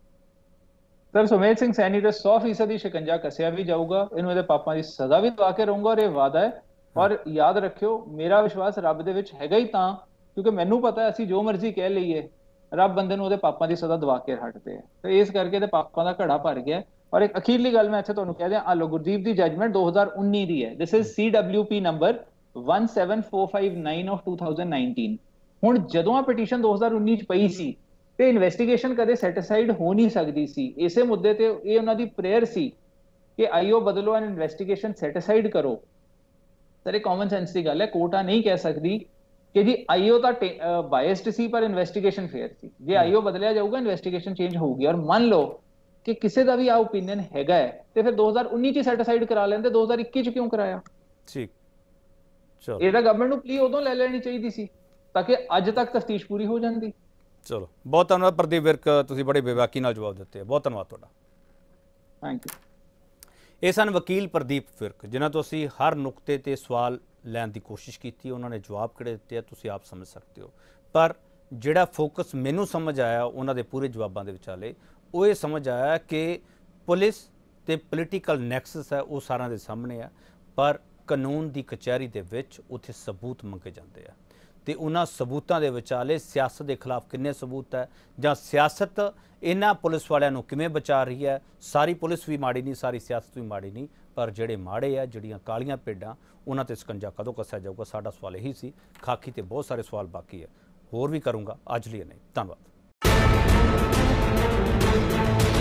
ਸਰ ਸੁਮੇਧ ਸਿੰਘ ਸੈਣੀ ਦਾ ਸੌ ਫੀਸਦ ਹੀ ਸ਼ਿਕੰਜਾ ਕੱਸਿਆ ਵੀ ਜਾਊਗਾ, ਇਹਨੂੰ ਇਹਦੇ ਪਾਪਾਂ ਦੀ ਸਜ਼ਾ ਵੀ ਦਵਾ ਕੇ ਰਹੂੰਗਾ, ਔਰ ਇਹ ਵਾਅਦਾ ਹੈ। ਔਰ ਯਾਦ ਰੱਖਿਓ, ਮੇਰਾ ਵਿਸ਼ਵਾਸ ਰੱਬ ਦੇ ਵਿੱਚ ਹੈਗਾ ਹੀ ਤਾਂ ਕਿਉਂਕਿ ਮੈਨੂੰ ਪਤਾ ਅਸੀਂ ਜੋ ਮਰਜ਼ੀ ਕਹਿ ਲਈਏ, ਰੱਬ ਬੰਦੇ ਨੂੰ ਉਹਦੇ ਪਾਪਾਂ ਦੀ ਸਜ਼ਾ ਦਵਾ ਕੇ ਹਟਦੇ ਆ, ਤੇ ਇਸ ਕਰਕੇ ਤੇ ਪਾਪਾਂ ਦਾ ਘੜਾ ਭਰ ਗਿਆ। ਔਰ ਇੱਕ ਅਖੀਰਲੀ ਗੱਲ ਮੈਂ ਇੱਥੇ ਤੁਹਾਨੂੰ ਕਹਿ ਦਿਆਂ, ਆ ਲੋ ਗੁਰਦੀਪ ਦੀ ਜਜਮੈਂਟ ਦੋ ਹਜ਼ਾਰ ਉੱਨੀ ਦੀ ਹੈ। This is C W P number one seven four five nine of two thousand nineteen। ਹੁਣ ਜਦੋਂ ਆ ਪਟੀਸ਼ਨ ਦੋ ਹਜ਼ਾਰ ਉੱਨੀ ਚ ਪਈ ਸੀ ਤੇ ਇਨਵੈਸਟੀਗੇਸ਼ਨ ਕਦੇ ਸੈਟੀਸਫਾਈਡ ਹੋ ਨਹੀਂ ਸਕਦੀ ਸੀ। ਇਸੇ ਮੁੱਦੇ ਤੇ ਇਹ ਉਹਨਾਂ ਦੀ ਪ੍ਰੇਅਰ ਸੀ ਕਿ ਆਈਓ ਬਦਲੋ ਐਂਡ ਇਨਵੈਸਟੀਗੇਸ਼ਨ ਸੈਟੀਸਫਾਈਡ ਕਰੋ। ਸਰ ਇਹ ਕਾਮਨ ਸੈਂਸ ਦੀ ਗੱਲ ਹੈ, ਕੋਰਟ ਆ ਨਹੀਂ ਕਹਿ ਸਕਦੀ ਕਿ ਜੀ ਆਈਓ ਤਾਂ ਬਾਇਸਡ ਸੀ ਪਰ ਇਨਵੈਸਟੀਗੇਸ਼ਨ ਫੇਅਰ ਸੀ। ਜੇ ਆਈਓ ਬਦਲਿਆ ਜਾਊਗਾ ਇਨਵੈਸਟੀਗੇਸ਼ਨ ਚੇਂਜ ਹੋਊਗੀ। ਔਰ ਮੰਨ ਲਓ ਕਿ ਕਿਸੇ ਦਾ ਵੀ ਆ ਓਪੀਨੀਅਨ ਹੈਗਾ ਹੈ ਤੇ ਫਿਰ ਦੋ ਹਜ਼ਾਰ ਉੱਨੀ ਚ ਸੈਟੀਸਫਾਈਡ ਕਰਾ ਲੈਂਦੇ, ਦੋ ਹਜ਼ਾਰ ਇੱਕੀ ਚ ਕਿਉਂ ਕਰਾਇਆ? ਠੀਕ, ਚਲੋ ਇਹਦਾ ਗਵਰਨਮੈਂਟ ਨੂੰ ਪਲੀ ਉਦੋਂ ਲੈ ਲੈਣੀ ਚਾਹੀਦੀ ਸੀ ਤਾਂ ਕਿ ਅੱਜ ਤੱਕ ਤਫਤੀਸ਼ ਪੂਰੀ ਹੋ ਜਾਂਦੀ। ਚਲੋ ਬਹੁਤ ਧੰਨਵਾਦ ਪ੍ਰਦੀਪ ਵਿਰਕ, ਤੁਸੀਂ ਬੜੇ ਬੇਬਾਕੀ ਨਾਲ ਜਵਾਬ ਦਿੱਤੇ, ਬਹੁਤ ਧੰਨਵਾਦ ਤੁਹਾਡਾ। Thank you. ਇਹ ਸਨ ਵਕੀਲ ਪ੍ਰਦੀਪ ਵਿਰਕ, ਜਿਨ੍ਹਾਂ ਤੋਂ ਅਸੀਂ ਹਰ ਨੁਕਤੇ ਤੇ ਸਵਾਲ ਲੈਣ ਦੀ ਕੋਸ਼ਿਸ਼ ਕੀਤੀ, ਉਹਨਾਂ ਨੇ ਜਵਾਬ ਕਿਹੜੇ ਦਿੱਤੇ ਆ ਤੁਸੀਂ ਆਪ ਸਮਝ ਸਕਦੇ ਹੋ। ਪਰ ਜਿਹੜਾ ਫੋਕਸ ਮੈਨੂੰ ਸਮਝ ਆਇਆ ਉਹਨਾਂ ਦੇ ਪੂਰੇ ਜਵਾਬਾਂ ਦੇ ਵਿਚਾਲੇ, ਉਹ ਇਹ ਸਮਝ ਆਇਆ ਕਿ ਪੁਲਿਸ ਤੇ ਪੋਲੀਟੀਕਲ ਨੈਕਸਸ ਹੈ ਉਹ ਸਾਰਿਆਂ ਦੇ ਸਾਹਮਣੇ ਆ, ਪਰ ਕਾਨੂੰਨ ਦੀ ਕਚਹਿਰੀ ਦੇ ਵਿੱਚ ਉੱਥੇ ਸਬੂਤ ਮੰਗੇ ਜਾਂਦੇ ਆ, ਤੇ ਉਹਨਾਂ ਸਬੂਤਾਂ ਦੇ ਵਿਚਾਲੇ ਸਿਆਸਤ ਦੇ ਖਿਲਾਫ ਕਿੰਨੇ ਸਬੂਤ ਹੈ ਜਾਂ ਸਿਆਸਤ ਇਹਨਾਂ ਪੁਲਿਸ ਵਾਲਿਆਂ ਨੂੰ ਕਿਵੇਂ ਬਚਾ ਰਹੀ ਹੈ। ਸਾਰੀ ਪੁਲਿਸ ਵੀ ਮਾੜੀ ਨਹੀਂ, ਸਾਰੀ ਸਿਆਸਤ ਵੀ ਮਾੜੀ ਨਹੀਂ, ਪਰ ਜਿਹੜੇ ਮਾੜੇ ਆ, ਜਿਹੜੀਆਂ ਕਾਲੀਆਂ ਭੇਡਾਂ, ਉਹਨਾਂ ਤੇ ਸਕੰਜਾ ਕਦੋਂ ਕੱਸਿਆ ਜਾਊਗਾ? ਸਾਡਾ ਸਵਾਲ ਇਹੀ ਸੀ। ਖਾਕੀ ਤੇ ਬਹੁਤ ਸਾਰੇ ਸਵਾਲ ਬਾਕੀ ਹੈ, ਹੋਰ ਵੀ ਕਰੂੰਗਾ, ਅੱਜ ਲਈ ਨਹੀਂ। ਧੰਨਵਾਦ।